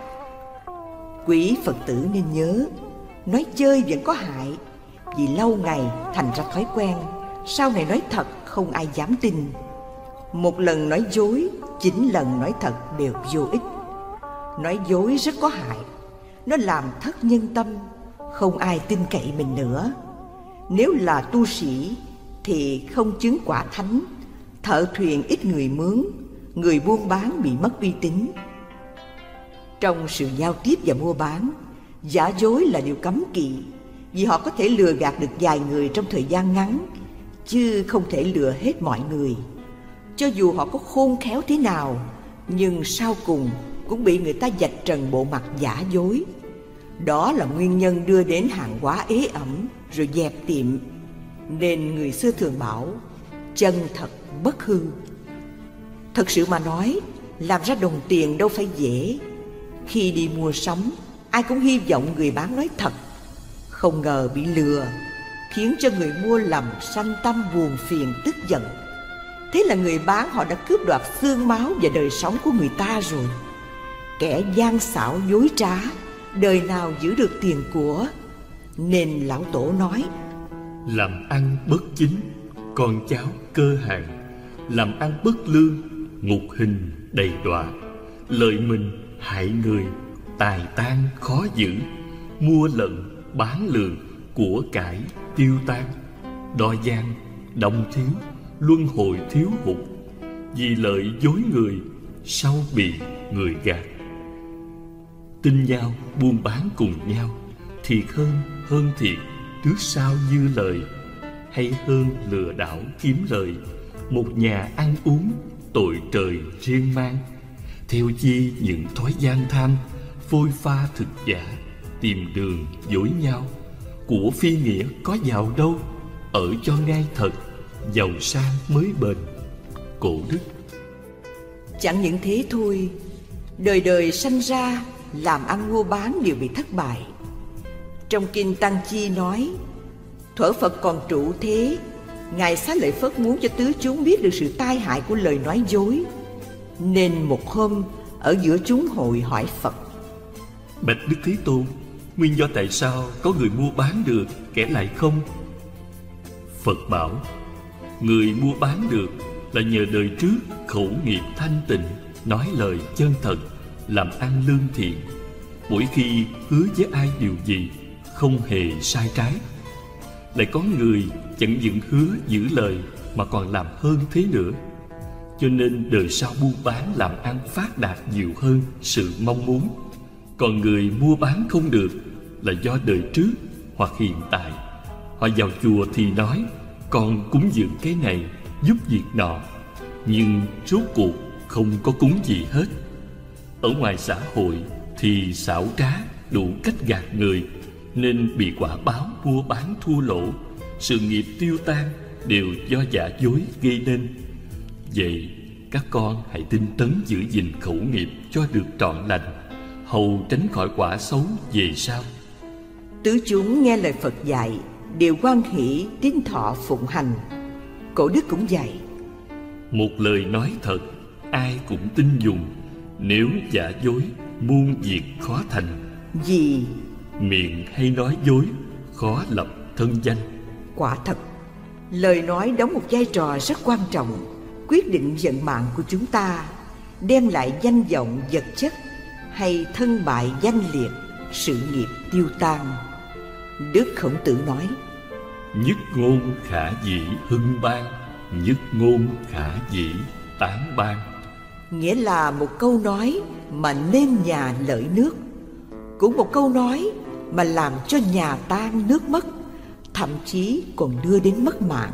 Quý Phật tử nên nhớ, nói chơi vẫn có hại, vì lâu ngày thành ra thói quen, sau này nói thật không ai dám tin. Một lần nói dối, chín lần nói thật đều vô ích. Nói dối rất có hại, nó làm thất nhân tâm, không ai tin cậy mình nữa. Nếu là tu sĩ thì không chứng quả thánh, thợ thuyền ít người mướn, người buôn bán bị mất uy tín. Trong sự giao tiếp và mua bán, giả dối là điều cấm kỵ, vì họ có thể lừa gạt được vài người trong thời gian ngắn, chứ không thể lừa hết mọi người. Cho dù họ có khôn khéo thế nào, nhưng sau cùng cũng bị người ta vạch trần bộ mặt giả dối. Đó là nguyên nhân đưa đến hàng hóa ế ẩm rồi dẹp tiệm. Nên người xưa thường bảo chân thật bất hư. Thật sự mà nói, làm ra đồng tiền đâu phải dễ. Khi đi mua sắm, ai cũng hy vọng người bán nói thật. Không ngờ bị lừa, khiến cho người mua lầm sanh tâm buồn phiền tức giận. Thế là người bán họ đã cướp đoạt xương máu và đời sống của người ta rồi. Kẻ gian xảo dối trá, đời nào giữ được tiền của. Nên lão tổ nói: làm ăn bất chính, con cháu cơ hàng; làm ăn bất lương, ngục hình đầy đọa. Lợi mình hại người, tài tan khó giữ. Mua lận bán lừa, của cải tiêu tan. Đo gian đồng thiếu, luân hồi thiếu hụt. Vì lợi dối người, sau bị người gạt. Tin nhau buôn bán cùng nhau, thiệt hơn hơn thiệt, trước sau như lời. Hay hơn lừa đảo kiếm lời, một nhà ăn uống, tội trời riêng mang. Theo chi những thói gian tham, phôi pha thực giả, tìm đường dối nhau. Của phi nghĩa có giàu đâu, ở cho ngay thật, giàu sang mới bền. Cổ đức. Chẳng những thế thôi, đời đời sanh ra làm ăn mua bán đều bị thất bại. Trong kinh Tăng Chi nói: thuở Phật còn trụ thế, Ngài Xá Lợi Phất muốn cho tứ chúng biết được sự tai hại của lời nói dối. Nên một hôm ở giữa chúng hội hỏi Phật: bạch Đức Thế Tôn, nguyên do tại sao có người mua bán được, kẻ lại không? Phật bảo: người mua bán được là nhờ đời trước khẩu nghiệp thanh tịnh, nói lời chân thật, làm ăn lương thiện. Mỗi khi hứa với ai điều gì, không hề sai trái. Lại có người chẳng những hứa giữ lời, mà còn làm hơn thế nữa. Cho nên đời sau buôn bán làm ăn phát đạt nhiều hơn sự mong muốn. Còn người mua bán không được là do đời trước hoặc hiện tại. Họ vào chùa thì nói con cúng dường cái này, giúp việc nọ, nhưng rốt cuộc không có cúng gì hết. Ở ngoài xã hội thì xảo trá, đủ cách gạt người, nên bị quả báo mua bán thua lỗ. Sự nghiệp tiêu tan đều do giả dối gây nên. Vậy các con hãy tinh tấn giữ gìn khẩu nghiệp cho được trọn lành, hầu tránh khỏi quả xấu về sau. Tứ chúng nghe lời Phật dạy, đều hoan hỷ tín thọ phụng hành. Cổ đức cũng dạy: một lời nói thật, ai cũng tin dùng. Nếu giả dối, muôn việc khó thành. Vì miệng hay nói dối, khó lập thân danh. Quả thật, lời nói đóng một vai trò rất quan trọng, quyết định vận mạng của chúng ta, đem lại danh vọng vật chất hay thân bại danh liệt, sự nghiệp tiêu tan. Đức Khổng Tử nói: nhất ngôn khả dĩ hưng bang, nhất ngôn khả dĩ tán bang. Nghĩa là một câu nói mà nên nhà lợi nước, cũng một câu nói mà làm cho nhà tan nước mất, thậm chí còn đưa đến mất mạng.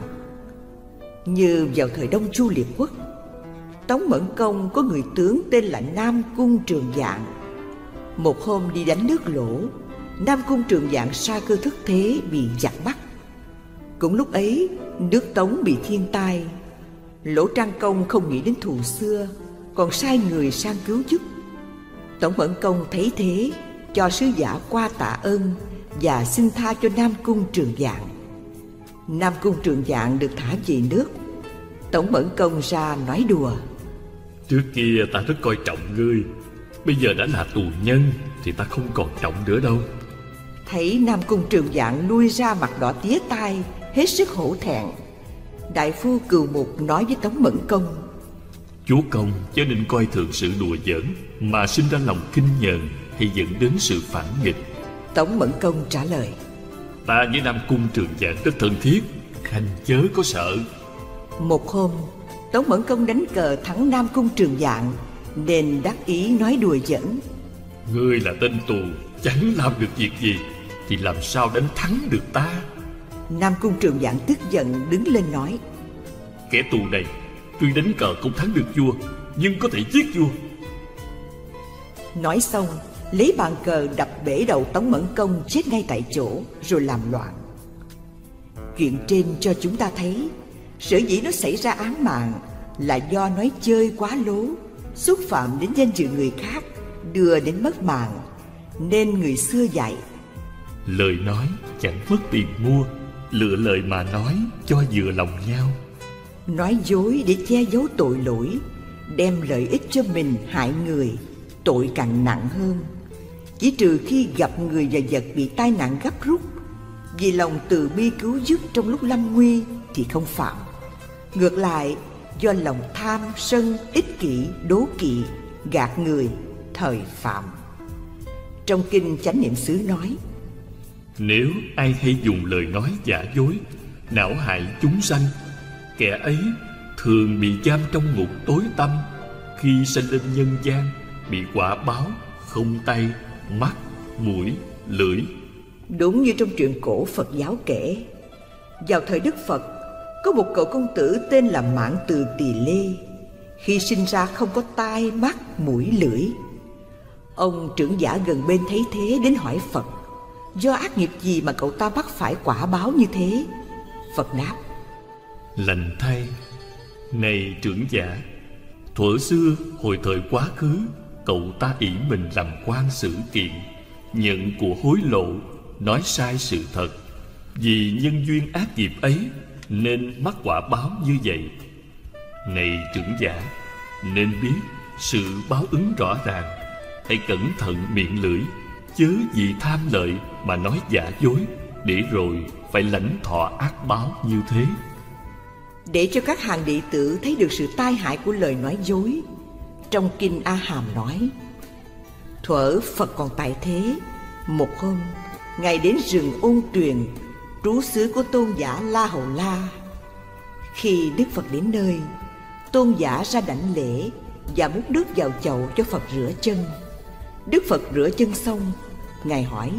Như vào thời Đông Chu Liệt Quốc, Tống Mẫn Công có người tướng tên là Nam Cung Trường Dạng. Một hôm đi đánh nước Lỗ, Nam Cung Trường Dạng sa cơ thất thế bị giặc bắt. Cũng lúc ấy, nước Tống bị thiên tai. Lỗ Trang Công không nghĩ đến thù xưa, còn sai người sang cứu giúp. Tống Mẫn Công thấy thế, cho sứ giả qua tạ ơn và xin tha cho Nam Cung Trường Dạng. Nam Cung Trường Dạng được thả về nước. Tống Mẫn Công ra nói đùa: trước kia ta rất coi trọng ngươi, bây giờ đã là tù nhân thì ta không còn trọng nữa đâu. Thấy Nam Cung Trường Dạng lui ra mặt đỏ tía tai, hết sức hổ thẹn. Đại phu Cừu Mục nói với Tống Mẫn Công: chúa công chớ nên coi thường sự đùa giỡn mà sinh ra lòng khinh nhờn, hay dẫn đến sự phản nghịch. Tống Mẫn Công trả lời: ta với Nam Cung Trường Dạng rất thân thiết, khanh chớ có sợ. Một hôm, Tống Mẫn Công đánh cờ thắng Nam Cung Trường Dạng, nên đắc ý nói đùa giỡn: ngươi là tên tù, chẳng làm được việc gì, thì làm sao đánh thắng được ta? Nam Cung Trường Dạng tức giận đứng lên nói: kẻ tù này tuy đánh cờ không thắng được vua, nhưng có thể giết vua. Nói xong, lấy bàn cờ đập bể đầu Tống Mẫn Công chết ngay tại chỗ, rồi làm loạn. Chuyện trên cho chúng ta thấy, sở dĩ nó xảy ra án mạng là do nói chơi quá lố, xúc phạm đến danh dự người khác, đưa đến mất mạng. Nên người xưa dạy: lời nói chẳng mất tiền mua, lựa lời mà nói cho vừa lòng nhau. Nói dối để che giấu tội lỗi, đem lợi ích cho mình hại người, tội càng nặng hơn. Chỉ trừ khi gặp người và vật bị tai nạn gấp rút, vì lòng từ bi cứu giúp trong lúc lâm nguy thì không phạm. Ngược lại, do lòng tham, sân, ích kỷ, đố kỵ, gạt người, thời phạm. Trong kinh Chánh Niệm xứ nói: nếu ai hay dùng lời nói giả dối, não hại chúng sanh, kẻ ấy thường bị giam trong ngục tối tăm, khi sanh lên nhân gian bị quả báo không tay, mắt, mũi, lưỡi. Đúng như trong truyện cổ Phật giáo kể, vào thời Đức Phật, có một cậu công tử tên là Mãn Từ Tỳ Lê. Khi sinh ra không có tai, mắt, mũi, lưỡi. Ông trưởng giả gần bên thấy thế đến hỏi Phật: do ác nghiệp gì mà cậu ta mắc phải quả báo như thế? Phật đáp: lành thay, này trưởng giả, thuở xưa hồi thời quá khứ, cậu ta ỷ mình làm quan xử kiện, nhận của hối lộ, nói sai sự thật. Vì nhân duyên ác nghiệp ấy nên mắc quả báo như vậy. Này trưởng giả, nên biết sự báo ứng rõ ràng. Hãy cẩn thận miệng lưỡi, chớ vì tham lợi mà nói giả dối, để rồi phải lãnh thọ ác báo như thế. Để cho các hàng đệ tử thấy được sự tai hại của lời nói dối, trong kinh A Hàm nói: thuở Phật còn tại thế, một hôm Ngài đến rừng Ôn Tuyền, trú xứ của tôn giả La Hầu La. Khi Đức Phật đến nơi, tôn giả ra đảnh lễ và múc nước vào chậu cho Phật rửa chân. Đức Phật rửa chân xong, Ngài hỏi: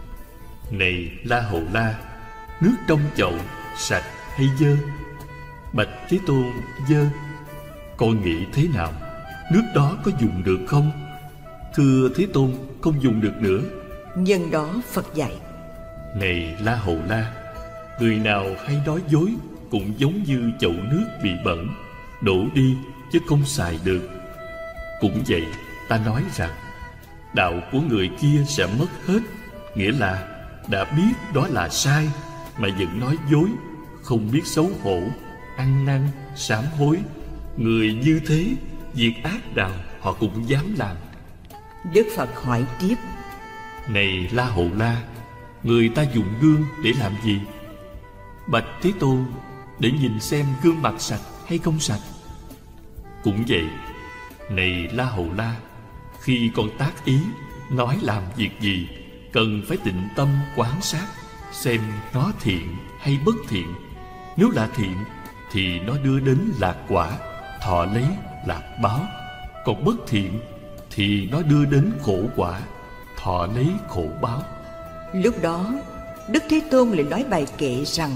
này La Hầu La, nước trong chậu sạch hay dơ? Bạch Thế Tôn: dơ. Con nghĩ thế nào? Nước đó có dùng được không? Thưa Thế Tôn, không dùng được nữa. Nhân đó Phật dạy: này La Hầu La, người nào hay nói dối cũng giống như chậu nước bị bẩn, đổ đi chứ không xài được. Cũng vậy, ta nói rằng đạo của người kia sẽ mất hết, nghĩa là đã biết đó là sai mà vẫn nói dối, không biết xấu hổ, ăn năn, sám hối. Người như thế, việc ác nào họ cũng dám làm. Đức Phật hỏi tiếp: này La Hầu La, người ta dùng gương để làm gì? Bạch Thế Tôn: để nhìn xem gương mặt sạch hay không sạch. Cũng vậy, này La Hầu La, khi con tác ý, nói làm việc gì, cần phải tịnh tâm quán sát, xem nó thiện hay bất thiện. Nếu là thiện thì nó đưa đến lạc quả, thọ lấy lạc báo. Còn bất thiện thì nó đưa đến khổ quả, thọ lấy khổ báo. Lúc đó Đức Thế Tôn lại nói bài kệ rằng: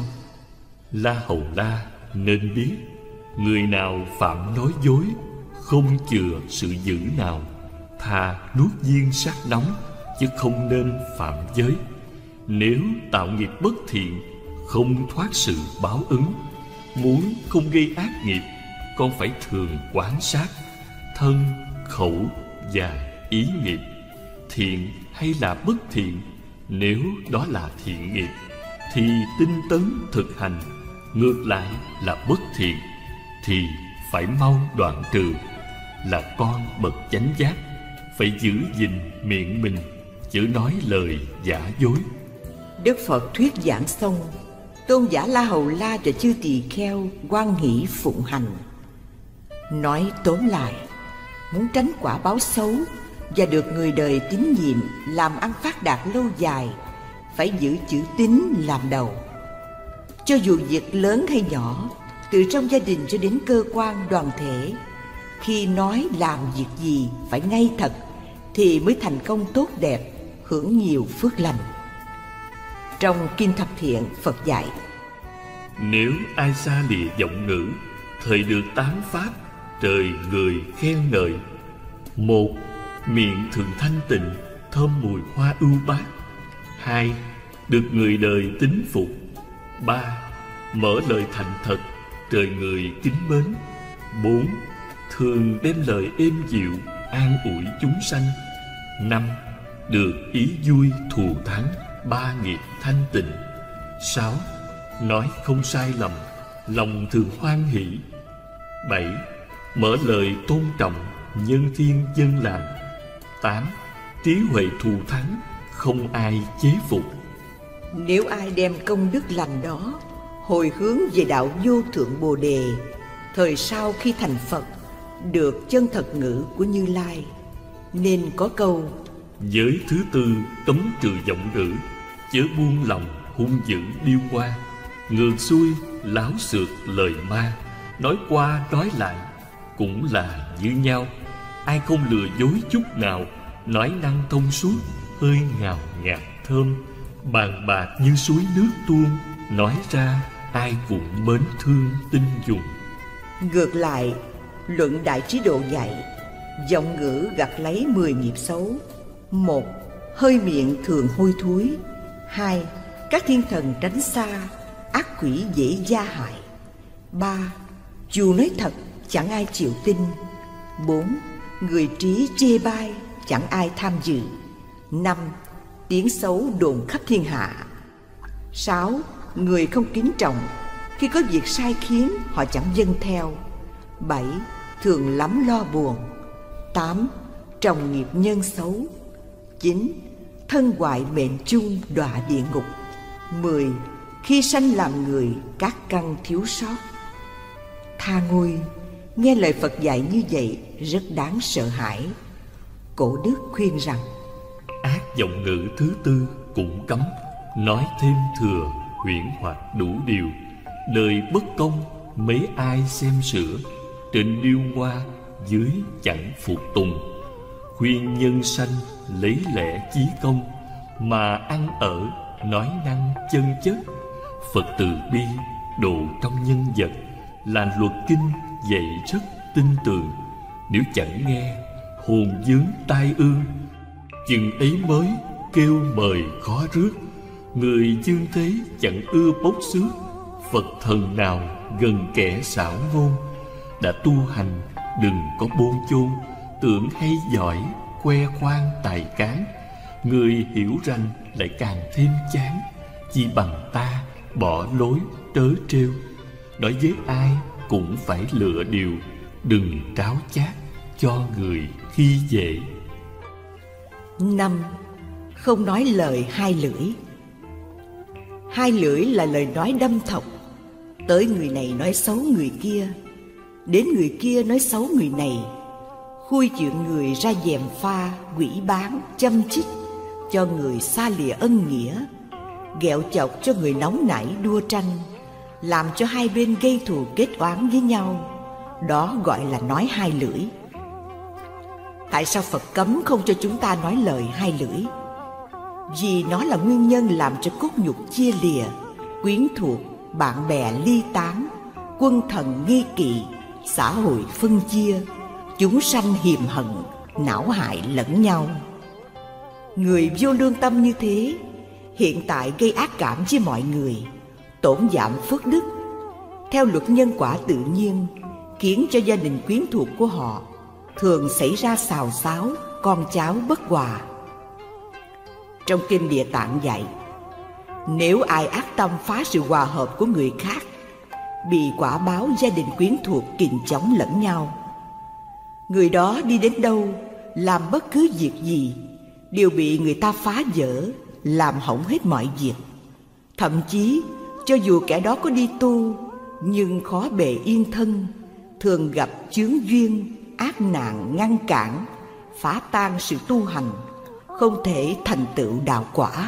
La Hầu La, nên biết, người nào phạm nói dối, không chừa sự dữ nào, thà nuốt viên sắt nóng, chứ không nên phạm giới. Nếu tạo nghiệp bất thiện, không thoát sự báo ứng. Muốn không gây ác nghiệp, con phải thường quán sát thân, khẩu và ý nghiệp, thiện hay là bất thiện. Nếu đó là thiện nghiệp thì tinh tấn thực hành, ngược lại là bất thiện thì phải mau đoạn trừ. Là con bậc chánh giác, phải giữ gìn miệng mình, chớ nói lời giả dối. Đức Phật thuyết giảng xong, tôn giả La Hầu La và chư tỳ kheo hoan hỷ phụng hành. Nói tóm lại, muốn tránh quả báo xấu và được người đời tín nhiệm, làm ăn phát đạt lâu dài, phải giữ chữ tín làm đầu. Cho dù việc lớn hay nhỏ, từ trong gia đình cho đến cơ quan đoàn thể, khi nói làm việc gì phải ngay thật thì mới thành công tốt đẹp, hưởng nhiều phước lành. Trong Kinh Thập Thiện, Phật dạy: nếu ai xa lìa vọng ngữ, thời được tán pháp, trời người khen ngợi. Một, miệng thường thanh tịnh, thơm mùi hoa ưu bát. Hai, được người đời tín phục. Ba, mở lời thành thật, trời người kính mến. Bốn, thường đem lời êm dịu, an ủi chúng sanh. Năm, được ý vui thù thắng ba nghiệp thanh tịnh. Sáu, nói không sai lầm, lòng thường hoan hỷ. Bảy, mở lời tôn trọng, nhân thiên dân làm. Tám, trí huệ thù thắng, không ai chế phục. Nếu ai đem công đức lành đó hồi hướng về đạo vô thượng Bồ Đề, thời sau khi thành Phật được chân thật ngữ của Như Lai, nên có câu: Giới thứ tư cấm trừ giọng ngữ, chớ buông lòng hung dữ điêu hoa. Ngược xuôi láo xược lời ma, nói qua nói lại cũng là như nhau. Ai không lừa dối chút nào, nói năng thông suốt, hơi ngào ngạt thơm, bàn bạc như suối nước tuôn, nói ra ai cũng mến thương tin dùng. Ngược lại, luận Đại Trí Độ dạy, giọng ngữ gặt lấy mười nghiệp xấu. Một, hơi miệng thường hôi thối. Hai, các thiên thần tránh xa, ác quỷ dễ gia hại. Ba, dù nói thật chẳng ai chịu tin. Bốn, người trí chê bai, chẳng ai tham dự. Năm, tiếng xấu đồn khắp thiên hạ. Sáu, người không kính trọng, khi có việc sai khiến họ chẳng vâng theo. Bảy, thường lắm lo buồn. Tám, trồng nghiệp nhân xấu. Chín, thân hoại mệnh chung đọa địa ngục. Mười, khi sanh làm người các căn thiếu sót. Tha ngôi, nghe lời Phật dạy như vậy rất đáng sợ hãi. Cổ đức khuyên rằng: ác giọng ngữ thứ tư cũng cấm, nói thêm thừa huyễn hoặc đủ điều. Đời bất công mấy ai xem sửa, trên điêu hoa dưới chẳng phục tùng. Khuyên nhân sanh lấy lẽ chí công, mà ăn ở nói năng chân chất. Phật từ bi độ trong nhân vật, là luật kinh dạy rất tin tưởng. Nếu chẳng nghe hồn vướng tai ương, chừng ấy mới kêu mời khó rước. Người dương thế chẳng ưa bốc xước, Phật thần nào gần kẻ xảo ngôn. Đã tu hành đừng có bôn chôn, tưởng hay giỏi khoe khoang tài cán. Người hiểu rằng lại càng thêm chán, chỉ bằng ta bỏ lối trớ trêu. Nói với ai cũng phải lựa điều, đừng tráo chát cho người khi dễ. Năm, không nói lời hai lưỡi. Hai lưỡi là lời nói đâm thọc, tới người này nói xấu người kia, đến người kia nói xấu người này, khui chuyện người ra gièm pha, quỷ bán, châm chích, cho người xa lìa ân nghĩa, ghẹo chọc cho người nóng nảy đua tranh, làm cho hai bên gây thù kết oán với nhau. Đó gọi là nói hai lưỡi. Tại sao Phật cấm không cho chúng ta nói lời hai lưỡi? Vì nó là nguyên nhân làm cho cốt nhục chia lìa, quyến thuộc, bạn bè ly tán, quân thần nghi kỵ, xã hội phân chia, chúng sanh hiềm hận, não hại lẫn nhau. Người vô lương tâm như thế, hiện tại gây ác cảm với mọi người, tổn giảm phước đức. Theo luật nhân quả tự nhiên, khiến cho gia đình quyến thuộc của họ thường xảy ra xào xáo, con cháu bất hòa. Trong kinh Địa Tạng dạy, nếu ai ác tâm phá sự hòa hợp của người khác, bị quả báo gia đình quyến thuộc kình chống lẫn nhau. Người đó đi đến đâu, làm bất cứ việc gì, đều bị người ta phá vỡ, làm hỏng hết mọi việc. Thậm chí, cho dù kẻ đó có đi tu, nhưng khó bề yên thân, thường gặp chướng duyên, ác nạn ngăn cản, phá tan sự tu hành, không thể thành tựu đạo quả.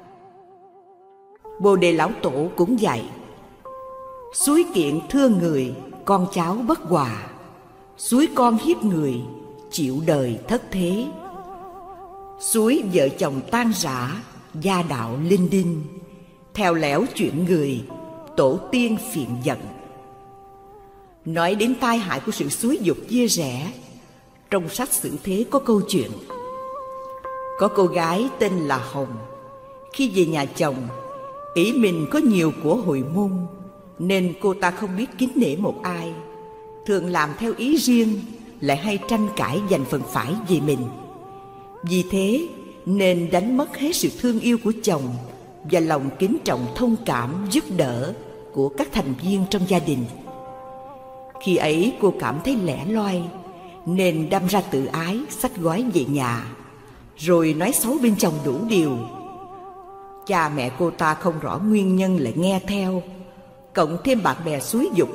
Bồ Đề Lão Tổ cũng dạy: suối kiện thưa người, con cháu bất hòa; suối con hiếp người, chịu đời thất thế; suối vợ chồng tan rã, gia đạo linh đinh; theo lẽo chuyện người, tổ tiên phiền giận. Nói đến tai hại của sự xúi dục chia rẽ, trong sách Sử Thế có câu chuyện. Có cô gái tên là Hồng. Khi về nhà chồng, ý mình có nhiều của hồi môn, nên cô ta không biết kính nể một ai, thường làm theo ý riêng, lại hay tranh cãi giành phần phải về mình. Vì thế nên đánh mất hết sự thương yêu của chồng và lòng kính trọng thông cảm giúp đỡ của các thành viên trong gia đình. Khi ấy cô cảm thấy lẻ loi nên đâm ra tự ái, xách gói về nhà, rồi nói xấu bên chồng đủ điều. Cha mẹ cô ta không rõ nguyên nhân lại nghe theo, cộng thêm bạn bè xúi giục.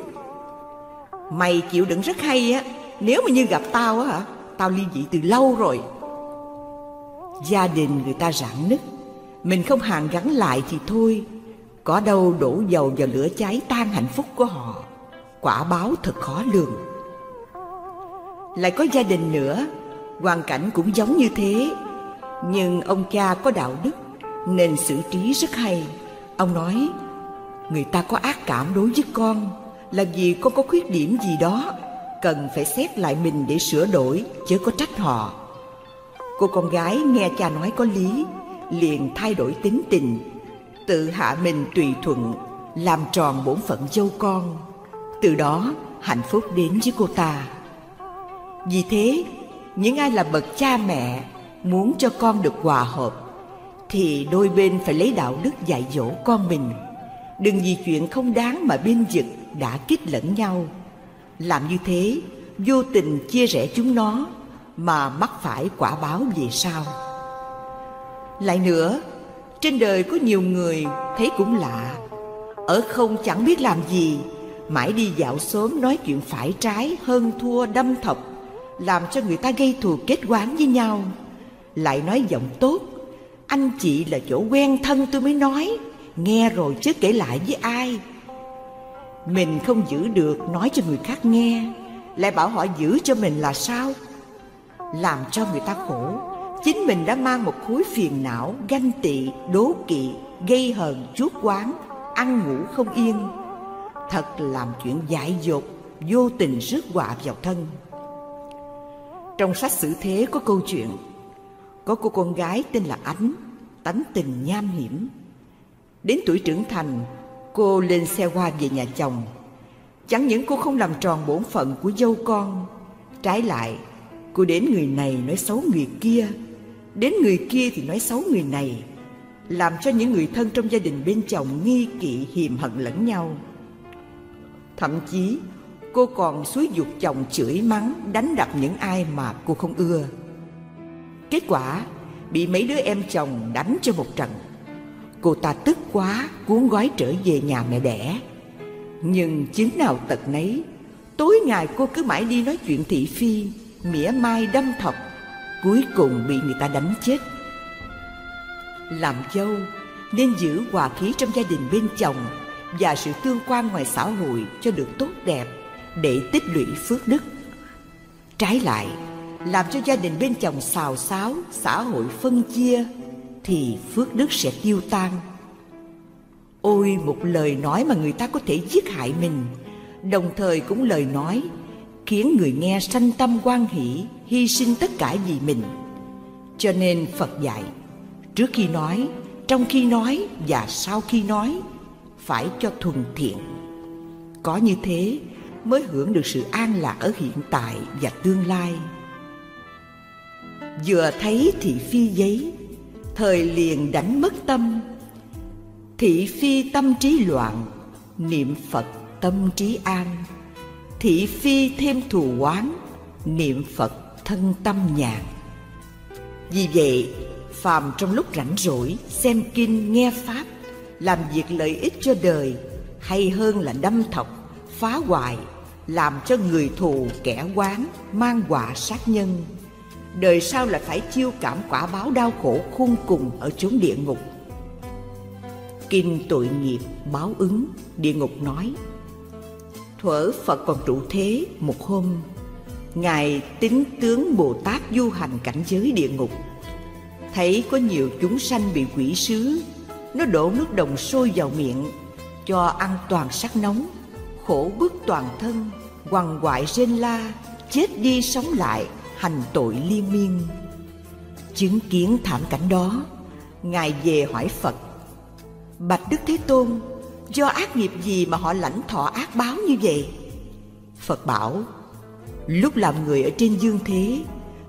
Mày chịu đựng rất hay á, nếu mà như gặp tao á hả, tao ly dị từ lâu rồi. Gia đình người ta rạn nứt, mình không hàn gắn lại thì thôi, có đâu đổ dầu vào lửa cháy tan hạnh phúc của họ. Quả báo thật khó lường. Lại có gia đình nữa, hoàn cảnh cũng giống như thế, nhưng ông cha có đạo đức nên xử trí rất hay. Ông nói, người ta có ác cảm đối với con là vì con có khuyết điểm gì đó, cần phải xét lại mình để sửa đổi, chứ có trách họ. Cô con gái nghe cha nói có lý, liền thay đổi tính tình, tự hạ mình tùy thuận, làm tròn bổn phận dâu con. Từ đó hạnh phúc đến với cô ta. Vì thế, những ai là bậc cha mẹ muốn cho con được hòa hợp thì đôi bên phải lấy đạo đức dạy dỗ con mình. Đừng vì chuyện không đáng mà bênh vực, đả kích lẫn nhau. Làm như thế vô tình chia rẽ chúng nó mà mắc phải quả báo về sau. Lại nữa, trên đời có nhiều người thấy cũng lạ, ở không chẳng biết làm gì, mãi đi dạo xóm nói chuyện phải trái, hơn thua, đâm thọc, làm cho người ta gây thù kết oán với nhau. Lại nói giọng tốt, anh chị là chỗ quen thân tôi mới nói, nghe rồi chứ kể lại với ai. Mình không giữ được nói cho người khác nghe, lại bảo họ giữ cho mình là sao? Làm cho người ta khổ, chính mình đã mang một khối phiền não, ganh tị, đố kỵ, gây hờn, chuốc oán, ăn ngủ không yên. Thật làm chuyện dại dột, vô tình rước họa vào thân. Trong sách Sử Thế có câu chuyện, có cô con gái tên là Ánh, tánh tình nham hiểm. Đến tuổi trưởng thành, cô lên xe hoa về nhà chồng. Chẳng những cô không làm tròn bổn phận của dâu con, trái lại cô đến người này nói xấu người kia, đến người kia thì nói xấu người này, làm cho những người thân trong gia đình bên chồng nghi kỵ, hiềm hận lẫn nhau. Thậm chí cô còn xúi giục chồng chửi mắng, đánh đập những ai mà cô không ưa. Kết quả bị mấy đứa em chồng đánh cho một trận. Cô ta tức quá, cuốn gói trở về nhà mẹ đẻ. Nhưng chứng nào tật nấy, tối ngày cô cứ mãi đi nói chuyện thị phi, mỉa mai đâm thọc, cuối cùng bị người ta đánh chết. Làm dâu nên giữ hòa khí trong gia đình bên chồng và sự tương quan ngoài xã hội cho được tốt đẹp, để tích lũy phước đức. Trái lại, làm cho gia đình bên chồng xào xáo, xã hội phân chia, thì phước đức sẽ tiêu tan. Ôi, một lời nói mà người ta có thể giết hại mình, đồng thời cũng lời nói khiến người nghe sanh tâm hoan hỷ, hy sinh tất cả vì mình. Cho nên Phật dạy, trước khi nói, trong khi nói và sau khi nói phải cho thuần thiện. Có như thế mới hưởng được sự an lạc ở hiện tại và tương lai. Vừa thấy thị phi giấy, thời liền đánh mất tâm. Thị phi tâm trí loạn, niệm Phật tâm trí an. Thị phi thêm thù oán, niệm Phật thân tâm nhàn. Vì vậy, phàm trong lúc rảnh rỗi, xem kinh, nghe pháp, làm việc lợi ích cho đời, hay hơn là đâm thọc, phá hoại, làm cho người thù kẻ oán, mang họa sát nhân. Đời sau lại phải chiêu cảm quả báo đau khổ khôn cùng ở chốn địa ngục. Kinh Tội Nghiệp Báo Ứng Địa Ngục nói, thuở Phật còn trụ thế, một hôm Ngài Tính Tướng Bồ Tát du hành cảnh giới địa ngục, thấy có nhiều chúng sanh bị quỷ sứ, nó đổ nước đồng sôi vào miệng, cho ăn toàn sắc nóng, khổ bức toàn thân, quằn quại rên la, chết đi sống lại, hành tội liên miên. Chứng kiến thảm cảnh đó, Ngài về hỏi Phật, bạch Đức Thế Tôn, do ác nghiệp gì mà họ lãnh thọ ác báo như vậy? Phật bảo, lúc làm người ở trên dương thế,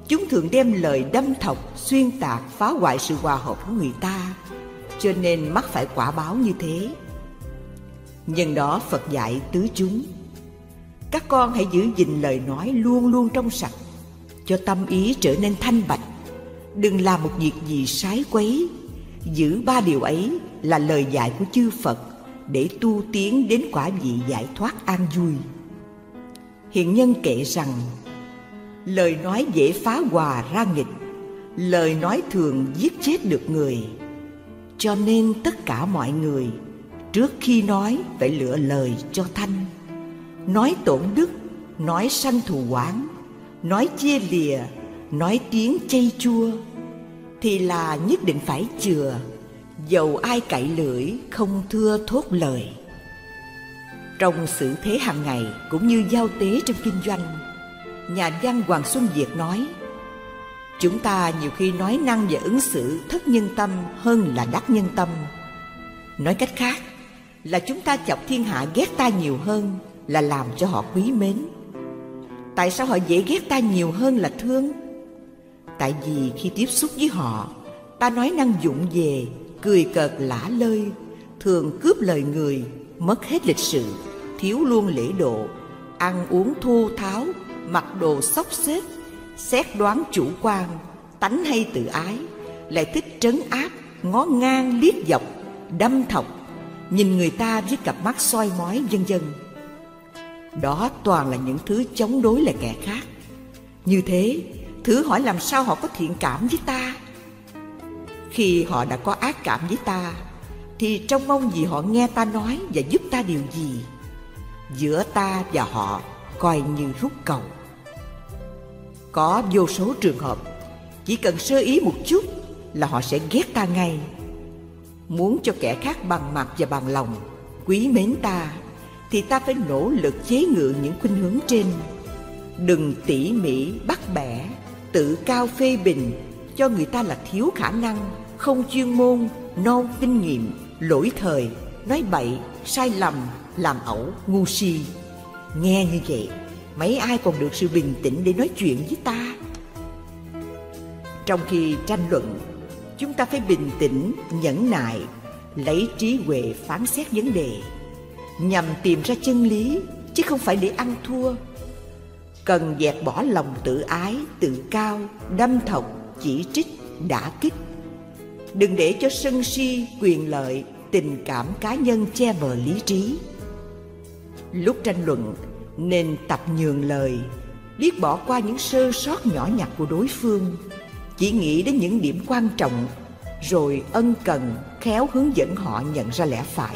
chúng thường đem lời đâm thọc, xuyên tạc, phá hoại sự hòa hợp của người ta, cho nên mắc phải quả báo như thế. Nhân đó Phật dạy tứ chúng: các con hãy giữ gìn lời nói luôn luôn trong sạch, cho tâm ý trở nên thanh bạch. Đừng làm một việc gì sái quấy. Giữ ba điều ấy là lời dạy của chư Phật, để tu tiến đến quả vị giải thoát an vui. Hiện nhân kể rằng, lời nói dễ phá hòa ra nghịch, lời nói thường giết chết được người. Cho nên tất cả mọi người trước khi nói phải lựa lời cho thanh. Nói tổn đức, nói sanh thù oán, nói chia lìa, nói tiếng chay chua, thì là nhất định phải chừa, dầu ai cạy lưỡi không thưa thốt lời. Trong xử thế hàng ngày cũng như giao tế trong kinh doanh, nhà văn Hoàng Xuân Việt nói: chúng ta nhiều khi nói năng và ứng xử thất nhân tâm hơn là đắc nhân tâm. Nói cách khác là chúng ta chọc thiên hạ ghét ta nhiều hơn là làm cho họ quý mến. Tại sao họ dễ ghét ta nhiều hơn là thương? Tại vì khi tiếp xúc với họ, ta nói năng vụng về, cười cợt lả lơi, thường cướp lời người, mất hết lịch sự, thiếu luôn lễ độ, ăn uống thô tháo, mặc đồ xốc xếch, xét đoán chủ quan, tánh hay tự ái, lại thích trấn áp, ngó ngang liếc dọc, đâm thọc, nhìn người ta với cặp mắt soi mói, vân vân. Đó toàn là những thứ chống đối lại kẻ khác. Như thế, thử hỏi làm sao họ có thiện cảm với ta? Khi họ đã có ác cảm với ta, thì trông mong gì họ nghe ta nói và giúp ta điều gì? Giữa ta và họ coi như rút cầu. Có vô số trường hợp, chỉ cần sơ ý một chút là họ sẽ ghét ta ngay. Muốn cho kẻ khác bằng mặt và bằng lòng quý mến ta, thì ta phải nỗ lực chế ngự những khuynh hướng trên. Đừng tỉ mỉ bắt bẻ, tự cao phê bình, cho người ta là thiếu khả năng, không chuyên môn, non kinh nghiệm, lỗi thời, nói bậy, sai lầm, làm ẩu, ngu si. Nghe như vậy, mấy ai còn được sự bình tĩnh để nói chuyện với ta? Trong khi tranh luận, chúng ta phải bình tĩnh, nhẫn nại, lấy trí huệ phán xét vấn đề, nhằm tìm ra chân lý, chứ không phải để ăn thua. Cần dẹp bỏ lòng tự ái, tự cao, đâm thọc, chỉ trích, đả kích. Đừng để cho sân si, quyền lợi, tình cảm cá nhân che mờ lý trí. Lúc tranh luận, nên tập nhường lời, biết bỏ qua những sơ sót nhỏ nhặt của đối phương, chỉ nghĩ đến những điểm quan trọng, rồi ân cần, khéo hướng dẫn họ nhận ra lẽ phải.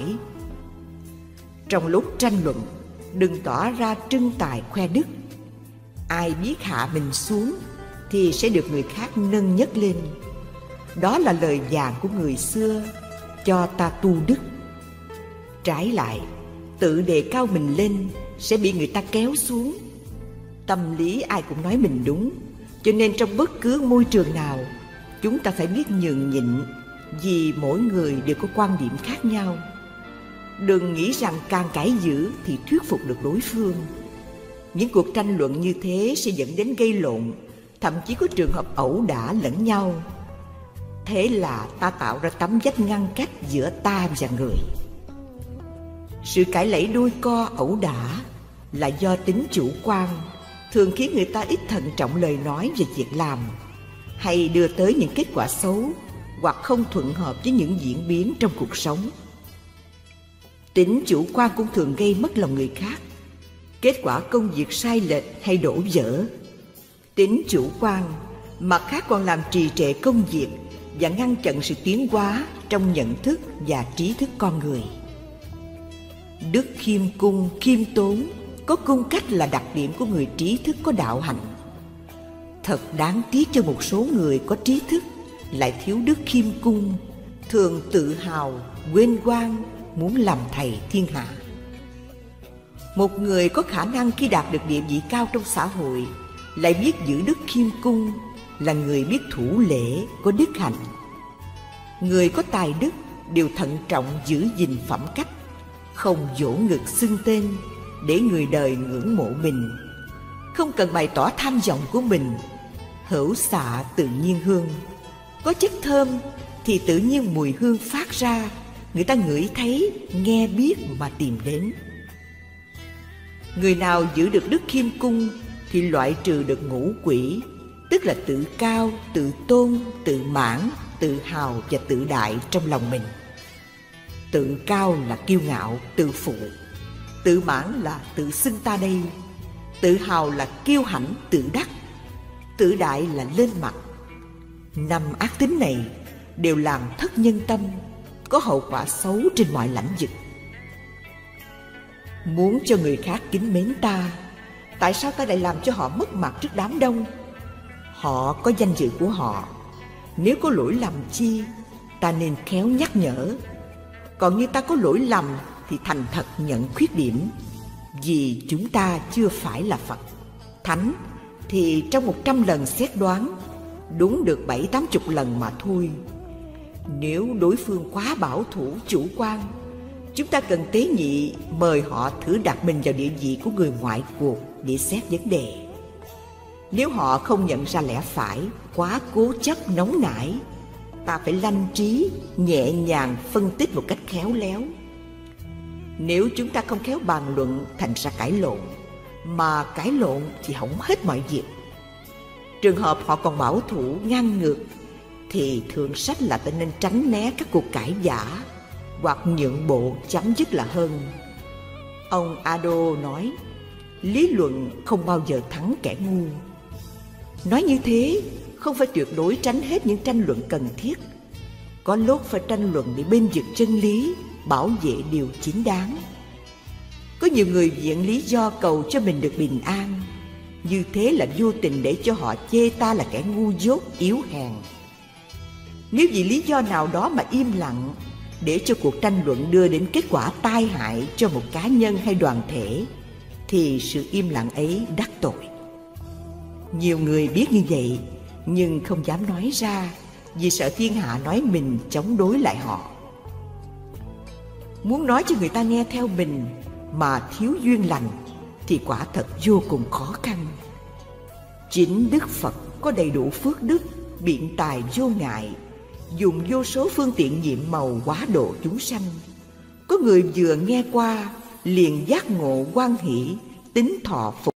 Trong lúc tranh luận, đừng tỏ ra trưng tài khoe đức. Ai biết hạ mình xuống thì sẽ được người khác nâng nhấc lên. Đó là lời vàng của người xưa, cho ta tu đức. Trái lại, tự đề cao mình lên sẽ bị người ta kéo xuống. Tâm lý ai cũng nói mình đúng, cho nên trong bất cứ môi trường nào, chúng ta phải biết nhường nhịn, vì mỗi người đều có quan điểm khác nhau. Đừng nghĩ rằng càng cãi dữ thì thuyết phục được đối phương. Những cuộc tranh luận như thế sẽ dẫn đến gây lộn, thậm chí có trường hợp ẩu đả lẫn nhau. Thế là ta tạo ra tấm vách ngăn cách giữa ta và người. Sự cãi lẫy đôi co ẩu đả là do tính chủ quan, thường khiến người ta ít thận trọng lời nói và việc làm, hay đưa tới những kết quả xấu hoặc không thuận hợp với những diễn biến trong cuộc sống. Tính chủ quan cũng thường gây mất lòng người khác, kết quả công việc sai lệch hay đổ vỡ. Tính chủ quan mặt khác còn làm trì trệ công việc và ngăn chặn sự tiến hóa trong nhận thức và trí thức con người. Đức khiêm cung, khiêm tốn, có cung cách là đặc điểm của người trí thức có đạo hạnh. Thật đáng tiếc cho một số người có trí thức lại thiếu đức khiêm cung, thường tự hào, quên quan, muốn làm thầy thiên hạ. Một người có khả năng khi đạt được địa vị cao trong xã hội lại biết giữ đức khiêm cung là người biết thủ lễ, có đức hạnh. Người có tài đức đều thận trọng giữ gìn phẩm cách, không vỗ ngực xưng tên để người đời ngưỡng mộ mình, không cần bày tỏ tham vọng của mình, hữu xạ tự nhiên hương. Có chất thơm thì tự nhiên mùi hương phát ra, người ta ngửi thấy, nghe biết mà tìm đến. Người nào giữ được đức khiêm cung thì loại trừ được ngũ quỷ, tức là tự cao, tự tôn, tự mãn, tự hào và tự đại trong lòng mình. Tự cao là kiêu ngạo, tự phụ. Tự mãn là tự xưng ta đây. Tự hào là kiêu hãnh, tự đắc. Tự đại là lên mặt. Năm ác tính này đều làm thất nhân tâm, có hậu quả xấu trên mọi lãnh vực. Muốn cho người khác kính mến ta, tại sao ta lại làm cho họ mất mặt trước đám đông? Họ có danh dự của họ, nếu có lỗi lầm chi, ta nên khéo nhắc nhở. Còn như ta có lỗi lầm thì thành thật nhận khuyết điểm, vì chúng ta chưa phải là Phật. Thánh thì trong một trăm lần xét đoán, đúng được bảy tám chục lần mà thôi. Nếu đối phương quá bảo thủ, chủ quan, chúng ta cần tế nhị mời họ thử đặt mình vào địa vị của người ngoại cuộc để xét vấn đề. Nếu họ không nhận ra lẽ phải, quá cố chấp nóng nảy, ta phải lanh trí, nhẹ nhàng phân tích một cách khéo léo. Nếu chúng ta không khéo bàn luận, thành ra cãi lộn, mà cãi lộn thì hỏng hết mọi việc. Trường hợp họ còn bảo thủ, ngang ngược, thì thượng sách là ta nên tránh né các cuộc cãi vã, hoặc nhượng bộ chấm dứt là hơn. Ông Ado nói, lý luận không bao giờ thắng kẻ ngu. Nói như thế không phải tuyệt đối tránh hết những tranh luận cần thiết. Có lúc phải tranh luận để bên vực chân lý, bảo vệ điều chính đáng. Có nhiều người viện lý do cầu cho mình được bình an, như thế là vô tình để cho họ chê ta là kẻ ngu dốt, yếu hèn. Nếu vì lý do nào đó mà im lặng, để cho cuộc tranh luận đưa đến kết quả tai hại cho một cá nhân hay đoàn thể, thì sự im lặng ấy đắc tội. Nhiều người biết như vậy, nhưng không dám nói ra, vì sợ thiên hạ nói mình chống đối lại họ. Muốn nói cho người ta nghe theo mình mà thiếu duyên lành thì quả thật vô cùng khó khăn. Chính Đức Phật có đầy đủ phước đức, biện tài vô ngại, dùng vô số phương tiện nhiệm màu hóa độ chúng sanh. Có người vừa nghe qua liền giác ngộ hoan hỷ, tính thọ phục